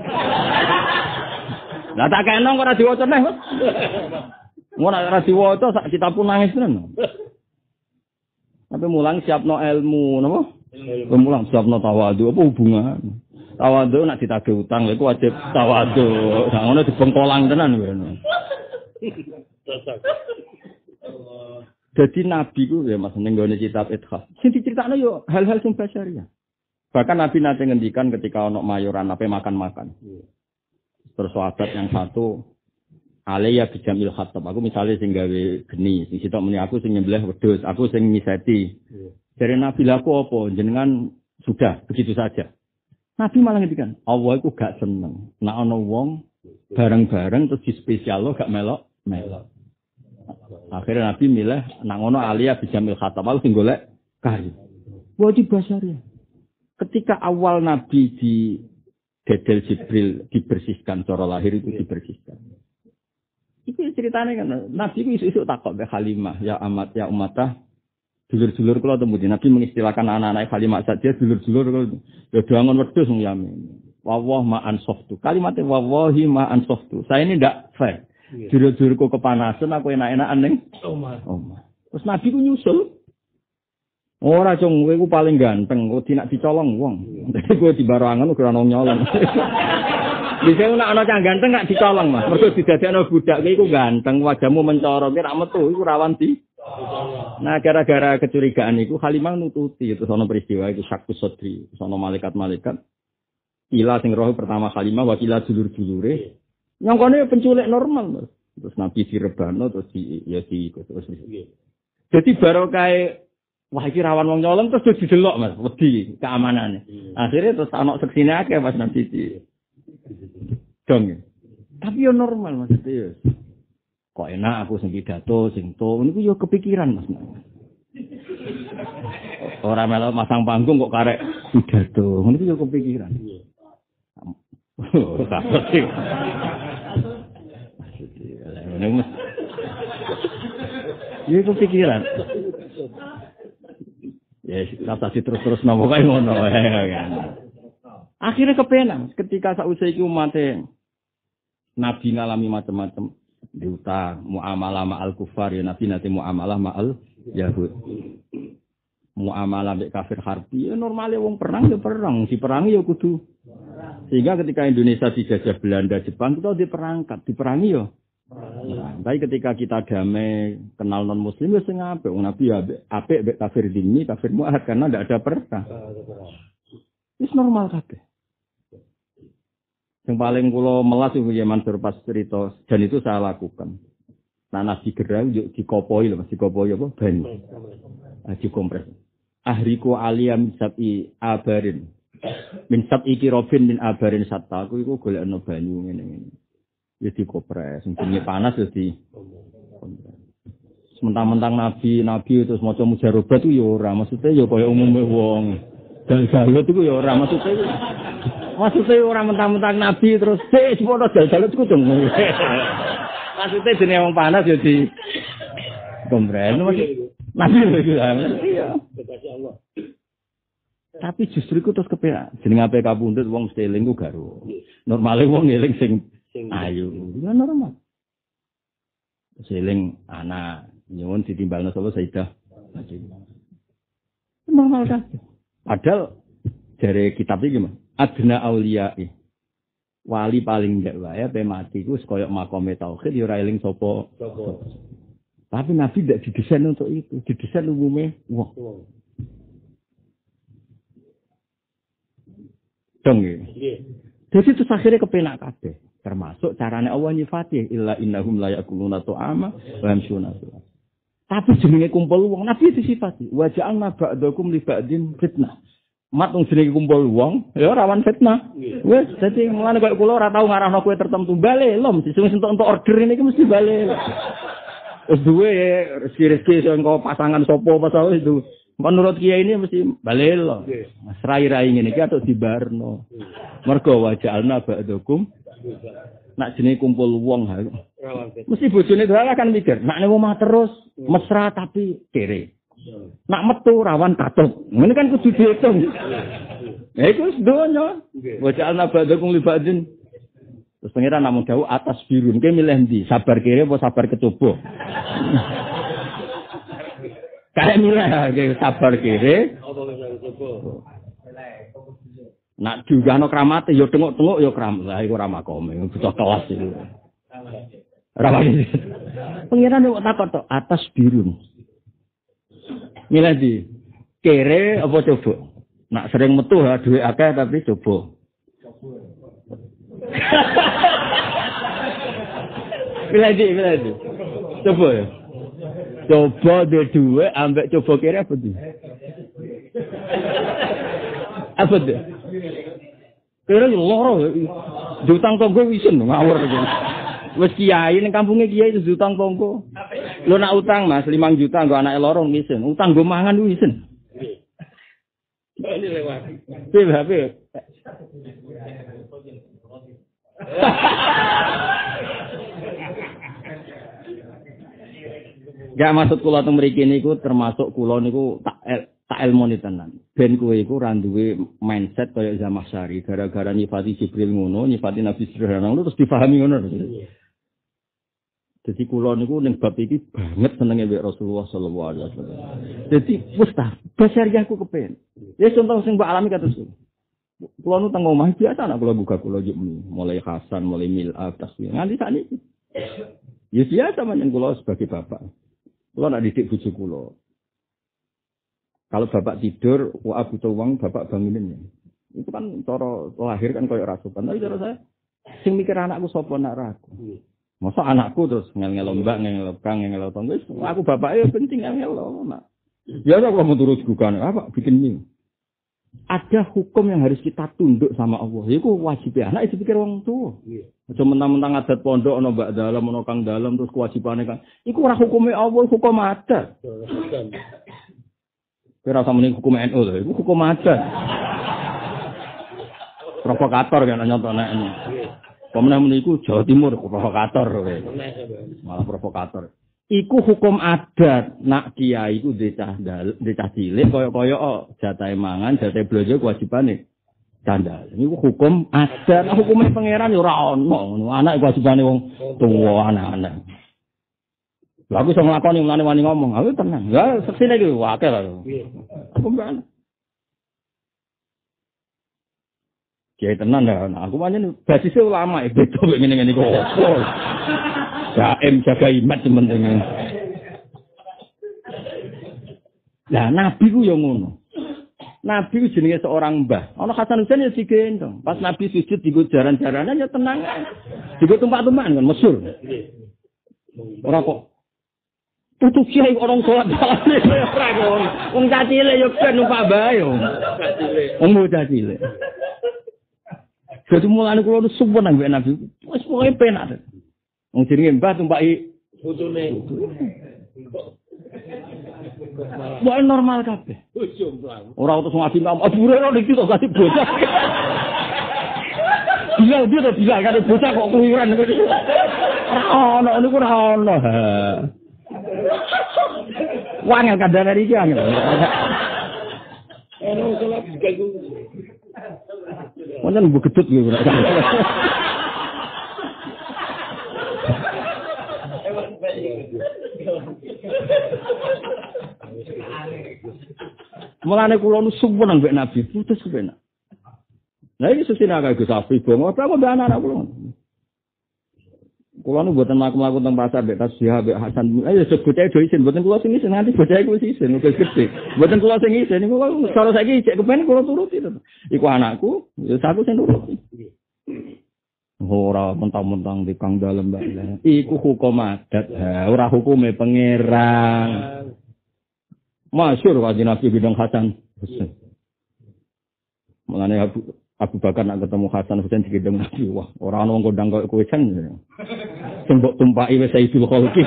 Lah tak kena kok ora diwaca neh. Ngono nek ora diwaca sak kitab pun nangis tenan. Tapi mulang siapno ilmu, napa? Ilmu. Mulang siapno tawadhu apa hubungan? Tawadhu nek ditagih utang lha iku wajib tawadhu. Sak ngono dibengkolang tenan ngono. Jadi Nabi ku ya Mas ning gone kitab Ithaf. Sing diceritakno yo hal-hal sing basyariah. Bahkan Nabi nate ngendikan ketika ono mayoran ape makan-makan. Terus sahabat yang satu Alaya bijamil khatab. Aku misalnya sing gawe geni, sing sitok muni aku sing nyembelih wedhus, aku sing nyiseti. Dari Nabi laku apa? Jenengan sudah begitu saja. Nabi malah ngendikan, Allah iku gak seneng. Nek ana wong bareng-bareng terus dispesial lo gak melok, melok. Akhirnya Nabi milih nek ngono Alaya bijamil khatab, aku sing golek kayu. Wajib basyariah. Ketika awal Nabi di Dedel Jibril dibersihkan cara lahir itu dibersihkan. Itu ceritanya kan, Nabi itu isu-isu takut be Halimah, ya amat, ya umatah, dulur-dulur kalau temu Nabi mengistilahkan anak-anak Halimah saja, dulur-dulur kalau ya doangan wedhus menyamin. Wawah ma'an softu, kalimatnya wawahi ma'an softu. Saya ini tidak fair. Dulur-dulurku kepanasan, aku enak-enakan neng. Omah. Terus Nabi itu nyusul. Ora cung, kowe ku paling ganteng, kok tidak dicolong wong. Dadi kowe dibarangan ora ono nyolong. Bisa nek ana cah ganteng gak dicolong, Mas. Mergo didadekno budak kowe iku ganteng, wajahmu mencorong, ora metu iku rawan di. Nah, gara-gara kecurigaan iku Halimah nututi itu sono peristiwa itu Syakus Sodri, sono malaikat-malaikat. Ila sing roh pertama Halimah wakila dulur-dulure. Nyongkone penculik normal, Mas. Terus Nabi direbano terus di ya di terus. Jadi barokah wah iki rawan wong nyolong terus didelok Mas, wedi keamanane. Akhirnya terus ana seksine akeh pas Nabi di dong. Tapi yo normal Mas itu. Kok enak aku sing pidato sing to niku yo kepikiran Mas. Ora melok masang panggung kok karek pidato. Niku yo kepikiran. Oh, tak sih. Mas. Yo kepikiran. Ya, kata si terus-terus nama kayak ngono. Akhirnya kepenak ketika sausai itu mati Nabi ngalami macam-macam diutang, muamalah ma'al kufar ya Nabi nanti muamalah ma'al Yahud. Muamalah mek kafir harbi ya normalnya wong perang ya perang, diperangi ya kudu. Sehingga ketika Indonesia dijajah Belanda Jepang kita diperangkat, diperangi ya. Nah, tapi ketika kita damai kenal non muslim ya sing apik wong Nabi ya apik mek kafir dini kafir muahad karena ndak ada perang. Wis normal kabeh. Yang paling kula melas iku ya Mansur pas cerita dan itu saya lakukan. Nah Nabi gerah yo dikopoi lho Mas dikopoi apa banyu. Ah dikompres. Ahriku aliyam sabi abarin. Min sabi kirofin min abarin sataku iku golekno banyu ngene-ngene. Ya dikopres, sing panas ya di mentang-mentang nabi nabi terus maca mujarobat itu ya ora maksudnya ya kaya umume wong dal-dalut itu ya ora maksudnya maksudnya ora mentang-mentang nabi terus sik sepono dal-dalut iku dong maksudnya jenenge wong panas ya di gombren nabi itu iya tapi justru iku terus kepenak jeneng ape kapundhut wong mesti eling ku garo normale wong eling sing ayo ya normal seling anak nyuwun ditimbalno sapa Sayyidah normal kan padahal dari kitab iki mah adna auliya'i wali paling ndak wae pe mati ku koyo makome tauhid ya ora eling sapa tapi nabi ndak didesain untuk itu didesain umume wong dong nggih jadi itu akhirnya kepenak kabeh Termasuk carane Allah nyifati illa innahum la yaquluna ta'ama wa yamshuna. Tapi jenenge kumpul wong Nabi disifati wa ja'alna ba'dakum li ba'din fitnah. Mat wong jenenge kumpul wong ya rawan fitnah. Wis dadi mulane koyo kula ora tau ngarahno kowe tertentu bale lho mesti sing entuk order ini mesti bale. Wis duwe rezeki-rezeki sing pasangan sapa apa itu. Menurut kiai ini mesti bale lho. Rai-rai ngene iki atuk dibarno. Mergo wa ja'alna ba'dakum nak jenenge kumpul wong ha. Mesti bojone dalah kan mikir, nak ning omah terus mesra tapi kere. Nak metu rawan katut. Ngene kan kudu diitung. Ya iku donya. Bocah nabadakum libadin. Terus pengiran namung dawuh atas birun ke milih ndi? Sabar kere apa sabar kecoba? Kayak milih sabar kere. Nak juga ana kramate ya tengok-tengok ya kram. Lah iku ora makome, butuh kelas iki. Ora wani. Pengiran kok takon tok atas birun. Milih di kere apa coba? Nak sering metu ha duwe akeh tapi coba. Milih di, milih di. Coba ya. Coba de duwe ambek coba kere apa di? Apa di? Kere loro diutang tonggo wisen ngawur iki. Wis kiai ning kampunge kiai itu utang tonggo. Lu nak utang Mas lima juta nggo anake loro ngisen. Utang nggo mangan wisen. Ini lewat. Piye H P? Gak maksud kula teng mriki niku termasuk kula niku tak tak ilmoni tenan. Ben kowe iku ra duwe mindset kaya Zamakhsyari gara-gara nyifati Jibril ngono, nyifati Nabi sederhana ngono terus dipahami ngono. Jadi kula niku ning bab iki banget senenge mbek Rasulullah sallallahu alaihi wasallam. Jadi wis ta, basariahku kepen. Ya contoh sing mbak alami kados niku. Kula nu teng omah biasa anak kula buka kula juk mulai Hasan, mulai Mil'ah, tasbih. Nganti sakniki. Ya biasa menyen kula sebagai bapak. Kula nak didik bojo kula. Kalau bapak tidur, wa butuh uang, bapak bangunin ya. Itu kan cara lahir kan koyo rasukan. Tapi cara saya sing mikir anakku sapa nak aku. Masa anakku terus ngel-ngel mbak, ngel-ngel kang, ngel-ngel tong. Wis aku bapake penting ngel-ngel nak. Ya ora mau turut gugan apa bikin ini. Ada hukum yang harus kita tunduk sama Allah. Iku wajib anak itu pikir wong tuwa. Aja mentang-mentang adat pondok ana mbak dalam ana kang dalam terus kewajibane kan. Iku ora hukume Allah, hukum adat. Kira sama ning hukum N U lho, iku hukum adat. Provokator kan nyontone. Pemenang niku Jawa Timur provokator kowe. Malah provokator. Iku hukum adat, nak kiai iku decah decah cilik kaya-kaya oh, jatahe mangan, jatahe blonjo kewajibane candal. Niku hukum adat, nah, hukume pangeran ya ora ono. Anak kewajibane wong tuwa anak-anak. Lah aku iso nglakoni mulane wani ngomong, aku tenang. Ya seksine iki akeh lho. Aku mbak. Kiai tenan dah, nah, aku pancen basisnya ulama, eh beda mek ngene-ngene kok. Jaim jaga imat sementing. Lah Nabi ku yo ngono. Nabi ku jenenge seorang mbah. Ana Hasan Husain ya digendong. Pas Nabi sujud digo jaran-jaranan ya tenang ae. Digo tumpak-tumpakan kan masyhur. Ora kok tutu kiai orang salat ora kok. Wong cacile yo ben numpak bae yo. Cacile. Wong bocah cilik. Jadi mulane kula nu sumpah nang Nabi. Wis pokoke penak. Wong jenenge mbah tumpaki putune. Wah normal kabeh. Ora utus ngaji ngam abure ora iki kok kasih bocah. Bila dia tuh bila kan bocah kok keluyuran. Ora ono niku ora ono. Wangel kadang iki angel. Ono salah diganggu. Wonten mbok gedut iki ora. Mulane kula nu suwun nang mbek Nabi, putus kepenak. Lah iki sesina kaya Gus Afri bongo, apa mbek anak-anak kula. Kula nu mboten mlaku-mlaku teng pasar mbek Tasbih mbek Hasan. Ayo sebut ae do isin, mboten kula sing isin nganti bocah iku isin, wis gede. Mboten kula sing isin niku cara saiki cek kepen kula turuti to. Iku anakku, ya aku sing nuruti. ora mentang-mentang di kang dalem bae. Iku hukum adat, ha, ora hukume pangeran. Masyhur kanjeng Nabi bidang Hasan Husain. Mulane Abu, Abu Bakar nak ketemu Hasan Husain digedeng Nabi, wah, ora ana wong kondang koyo kowe jan. Sing mbok tumpaki wis Sayyidul Khalqi.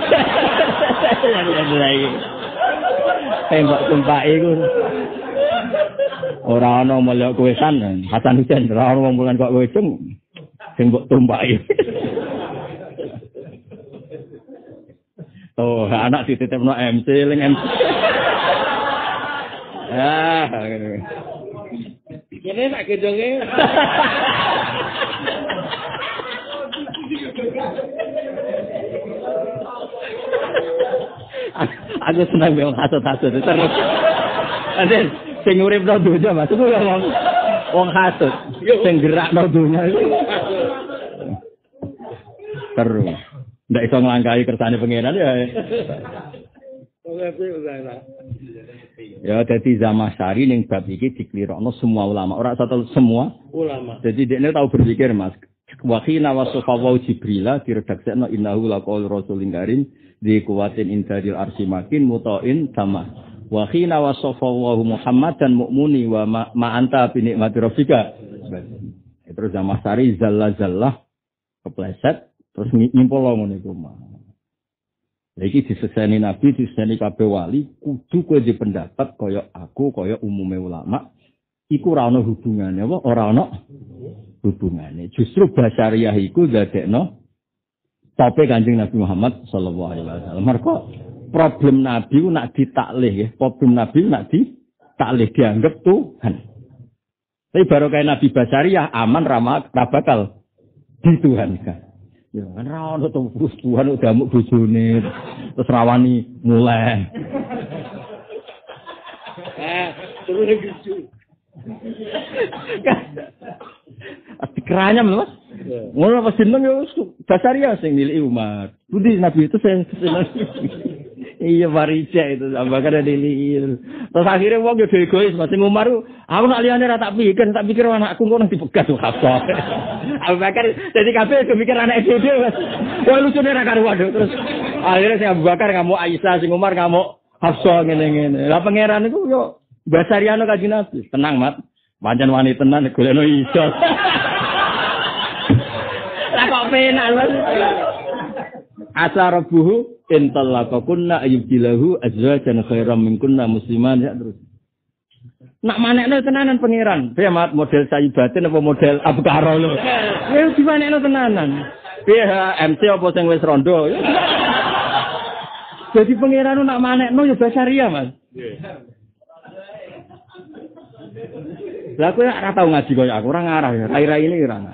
Sing mbok tumpaki iku ora ana melok kowe san. Hasan Husain ora ana wong mulan kok kowe jeng. Sing mbok tumpaki. Oh, anak dititipno M C ling M C. Ah, ngene. Kene sak gedonge. Aku senang wong hasud-hasud terus. Anjen sing uripno donya Mas, iku wong wong hasud, sing gerakno donya iku. Terus ndak iso nglangkahi kersane pangeran ya. Ya dadi Zamakhsyari ning bab iki diklirokno semua ulama, ora satu semua ulama. Jadi dekne tahu berpikir Mas, wa khina wasafa wa Jibril diredaksekno innahu laqaul rasulin karim di kuwatin indadil arsy makin mutain sama. Wa khina wasafa wa Muhammad dan mukmuni wa ma, ma anta bi nikmati rabbika. Terus Zamakhsyari zalla zalla kepleset terus nyimpul ngono iku mah. Iki diseseni Nabi, diseseni kabeh wali, kudu kowe di pendapat kaya aku, kaya umume ulama, iku ora ana hubungane apa? Ora ana hubungane. Justru basyariah iku ndadekno tope Kanjeng Nabi Muhammad sallallahu alaihi wasallam. Mergo problem Nabi ku nak ditaklih ya, problem Nabi nak ditaklih dianggap Tuhan. Tapi baru kayak Nabi basyariah aman ramah bakal dituhankan. Ya kan ra ono to Tuhan udah amuk bojone terus rawani mulai. Eh, terus gitu. Keranya Mas. Ngono pas jeneng yo basaria sing milih umat. Budi Nabi itu saya seneng. Iya Marija itu bakal ada dilihir. Terus akhirnya wong yo egois Mas Umar aku nak liyane ra tak pikir, tak pikir anakku kok nang dipegat tuh apa. Abu Bakar jadi kabeh kepikir anak dhewe Mas. Wah lucune ra karuan terus akhirnya si Abu Bakar ngamuk Aisyah, si Umar ngamuk Hafsah ngene-ngene. Lah pangeran iku yo basariano Kanjeng Nabi. Tenang Mat. Pancen wani tenan golekno iso. Lah kok penak Mas. Asarabuhu intallaqakunna ayyudilahu azwajan khairam minkunna musliman ya terus. Nak manekno tenanan pangeran. Piye mat model Sayyibatin apa model Abkara lho. Ya dimanekno tenanan. Piye M C apa sing wis rondo. Jadi pangeran nak manekno ya basaria Mas. Lah kowe ora tau ngaji koyo aku ora ngarah ya. Rai-rai ini ora.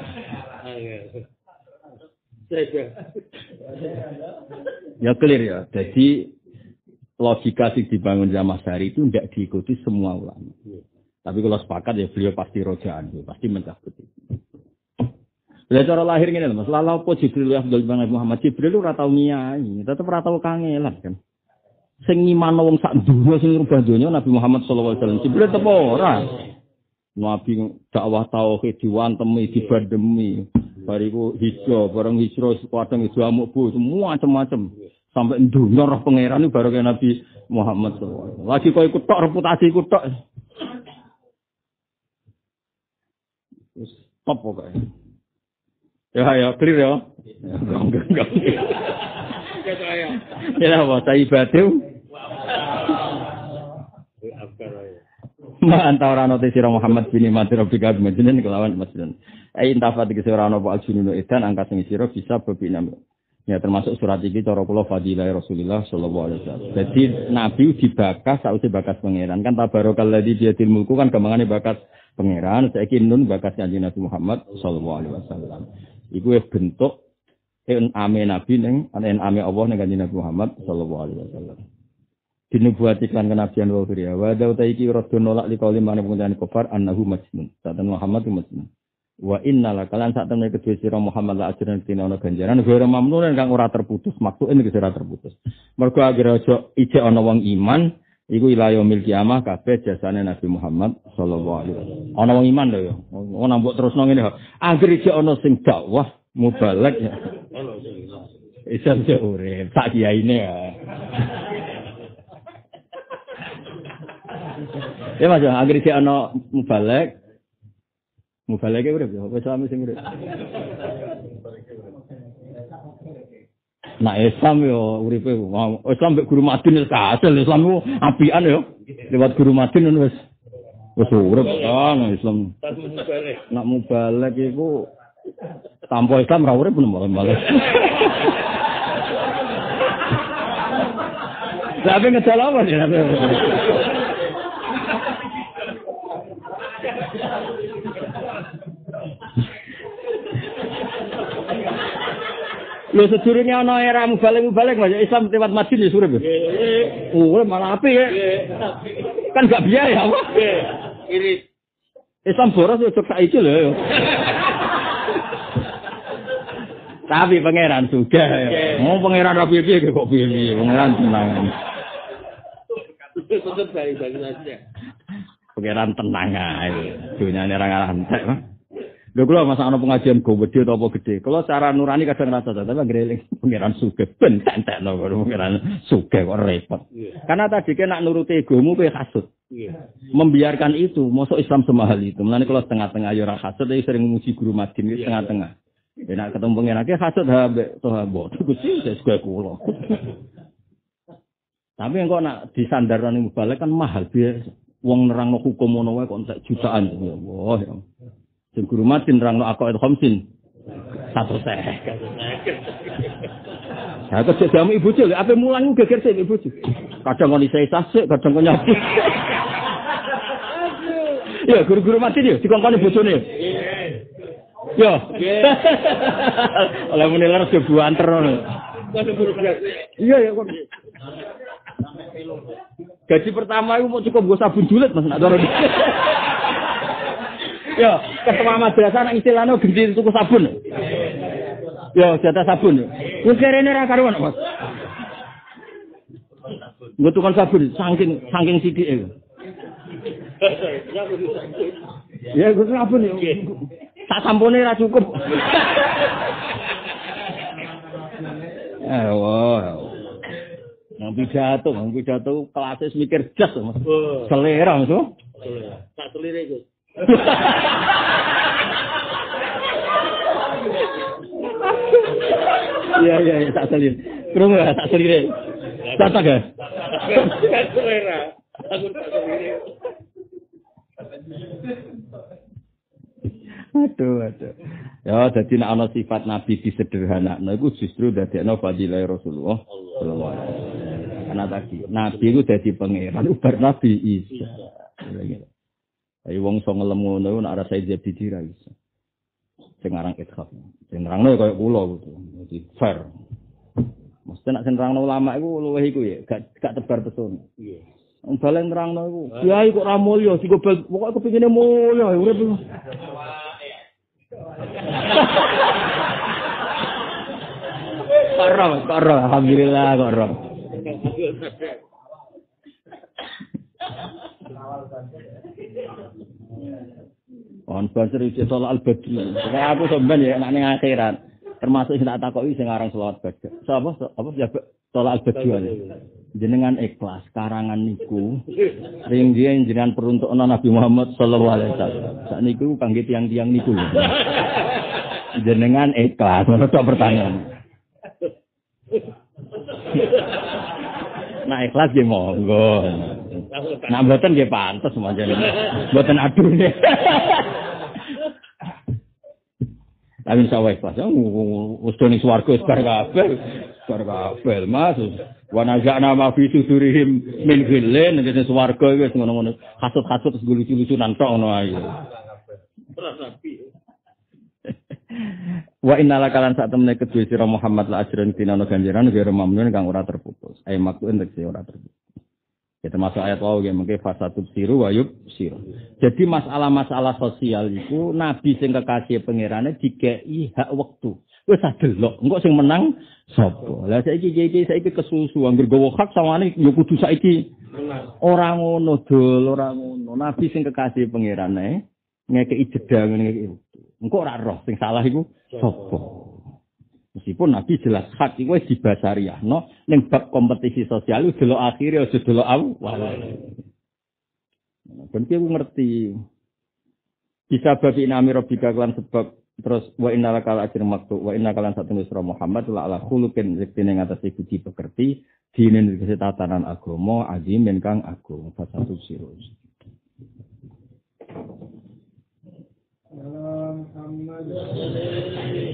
Ya clear ya. Jadi logika sing dibangun Zamakhsyari itu tidak diikuti semua ulama. Tapi kalau sepakat ya beliau pasti rojaan, pasti mencabut itu. Lah cara lahir ngene Mas, lalu apa Jibril Abdul Nabi Muhammad Jibril ora tau nyai, tetep ora tau kangelan kan. Sing ngimano wong sak dunya sing rubah donya Nabi Muhammad sallallahu alaihi wasallam. Jibril tetep ora. Nabi dakwah tauhid diwantemi, dibandemi. Bariku hijau, barang hijau, kadang hijau amuk bu, semua macam-macam. Sampai dunia roh pangeran itu baru kayak Nabi Muhammad sallallahu alaihi wasallam. Lagi kau ikut tok, reputasi ikut tok. Stop pokoknya. Ya, ya, clear ya. Enggak, enggak, enggak. Ya, apa, saya ibadah. Ma antara noti sira Muhammad bin Madri Rabbika bimajinin kelawan masjid. Ai intafat iki sira ana apa aljununu edan angka sing sira bisa bebinam. Ya termasuk surat iki cara kula fadilah Rasulullah sallallahu alaihi wasallam. Jadi nabi dibakas sausé bakas pangeran kan tabarokal ladzi biadil mulku kan kembangane bakas pangeran saiki nun bakas Kanjeng Nabi Muhammad sallallahu alaihi wasallam. Iku wis bentuk en ame nabi ning en ame Allah ning Kanjeng Nabi Muhammad sallallahu alaihi wasallam. Dinubuati kan kenabian wa kriya wa dauta iki radun nolak li kauli mane pengunjani kufar annahu majnun satan Muhammad majnun wa innal kalan sak temne kedue sira Muhammad la ajran dina ana ganjaran gara mamnun kang ora terputus maksude iki ora terputus mergo agar aja ijek ana wong iman iku ila yaumil kiamah kabeh jasane Nabi Muhammad sallallahu alaihi wasallam ana wong iman lho ya ana mbok terusno ngene agar ijek ana sing dakwah mubalek ya. Islam sing urip, tak kiyaine ya. Ya Mas, anggere sik ana mubalek. Mubalek urip ya, wis Islam sing urip. Nah Islam yo uripe Islam mbek guru Madin wis kasil Islam ku apian yo. Lewat guru Madin wis wis urip kan Islam. Nak mubalek iku tanpa Islam ra urip malah. Tapi ngedal apa sih? Lho sedurunge ana era mubalek-mubalek Mas Islam lewat Madin ya surip. Nggih. Oh, malah apik ya. Kan gak biaya apa? Nggih. Iris. Islam boros yo saiki lho. Tapi pangeran juga ya. Mau pangeran ra piye-piye kok piye-piye. Pangeran tenang. Tetep bali-bali aja. Pangeran tenang ae. Dunyane ra ngarah entek. Lho kula masa ana pengajian go gedhe atau apa gedhe. Kalau secara nurani kadang rasa tapi ngreling pangeran sugih ben entekno karo pangeran sugih kok repot. Yeah. Karena tadi kan nak nuruti egomu kowe hasud. Yeah. Membiarkan itu, mosok Islam semahal itu. Mulane kalau setengah-tengah ya ora hasud, tapi sering muji guru Madin yeah. Setengah-tengah. Ya nak ketemu pangeran ke hasud ha mbek to ha mbok Gusti sesuk kula. Tapi engko nak disandarane mubalek kan mahal biasa. Wong nerangno hukum ngono wae kok entek jutaan. Wah ya. Sing guru Madin nerangno aku itu khamsin. Satu sek. Ha kok jamu ibu cil, ape mulang geger sik ibu cil. Kadang kon isih sasik, kadang kon nyabut. Ya guru-guru Madin yo dikongkoni bojone. Yo. Oleh muni leres yo buanter ngono. Iya ya kok. Gaji pertama itu mau cukup gue sabun julid Mas nak dorong. Yo, ketemu madrasah nak istilahnya ganti tuku sabun. Yo, jatah sabun. Wis rene ra karuan Mas. Nggo tukang sabun saking saking sithike. Ya, gue sabun yo. Tak sampune ra cukup. Eh, wah. Nang pidato, nang pidato kelas mikir jas Mas. Selera Mas. Selera. Tak selire iku. Iya iya tak selire. Krungu tak selire. Cocok ya? Tak selera. Aku tak selire. Aduh, aduh. Ya, jadi nek ana sifat Nabi disederhanakno iku justru dadekno fadilah Rasulullah sallallahu alaihi wasallam. Karena tadi Nabi iku dadi pangeran ubar Nabi Isa. Ayo wong iso ngelem ngono nek ora Said Zabidi ra iso. Sing aran ithaf. Sing nerangno koyo kula gitu. Dadi fair. Mesti nek sing nerangno ulama iku luwih iku ya, gak gak tebar pesona. Iya. Wong balen nerangno iku, kiai kok ra mulya, sing pokoke kepingine mulya urip. Karo, karo, alhamdulillah karo. On basir iki salat al-badri. Kayak aku sampean ya nek ning akhirat. Termasuk sing tak takoki sing aran salat badri. Sapa apa ya salat al-badri. Jenengan ikhlas karangan niku ring dia jenengan peruntukna Nabi Muhammad sallallahu alaihi wasallam. Sakniku kangge tiang-tiang niku lho. Jenengan ikhlas, ngono tok pertanyaan. Nah ikhlas nggih monggo. Nah mboten nggih pantes manjane. Mboten adune. Tapi insyaallah ikhlas. Wis dene swarga wis bar kabeh. Bar kabeh Mas. Wa nazana ma fi sudurihim min ghillin nek swarga wis ngono-ngono. Hasud-hasud terus lucu-lucunan tok ngono ae. Wa innala kalan sak temene kedue sira Muhammad la ajran dinana ganjaran kira mamnun kang ora terputus. Ai maksud entek ora terputus. Ya termasuk ayat wau nggih mengke fasatub siru wa yub siru. Jadi masalah-masalah sosial itu nabi sing kekasih pangerane dikei hak wektu. Wis adelok, engko sing menang sapa? Lah saiki iki saiki kesusu anggere gowo hak sawane ya kudu saiki ora ngono dol, ora ngono. Nabi sing kekasih pangerane ngekeki jeda ngene iki. Engko ora roh sing salah iku sapa? pun Nabi jelas hak iku wis dibasariahno ning bab kompetisi sosial iku delok akhire aja delok awal. Ben ki ngerti. Bisa babi nami robika kelan sebab terus wa innal kal ajr maktu wa inna kalan satune sira Muhammad la ala khuluqin yektene ngatasi budi pekerti dinen tatanan agama azim kang agung fasatu sirus. Muhammad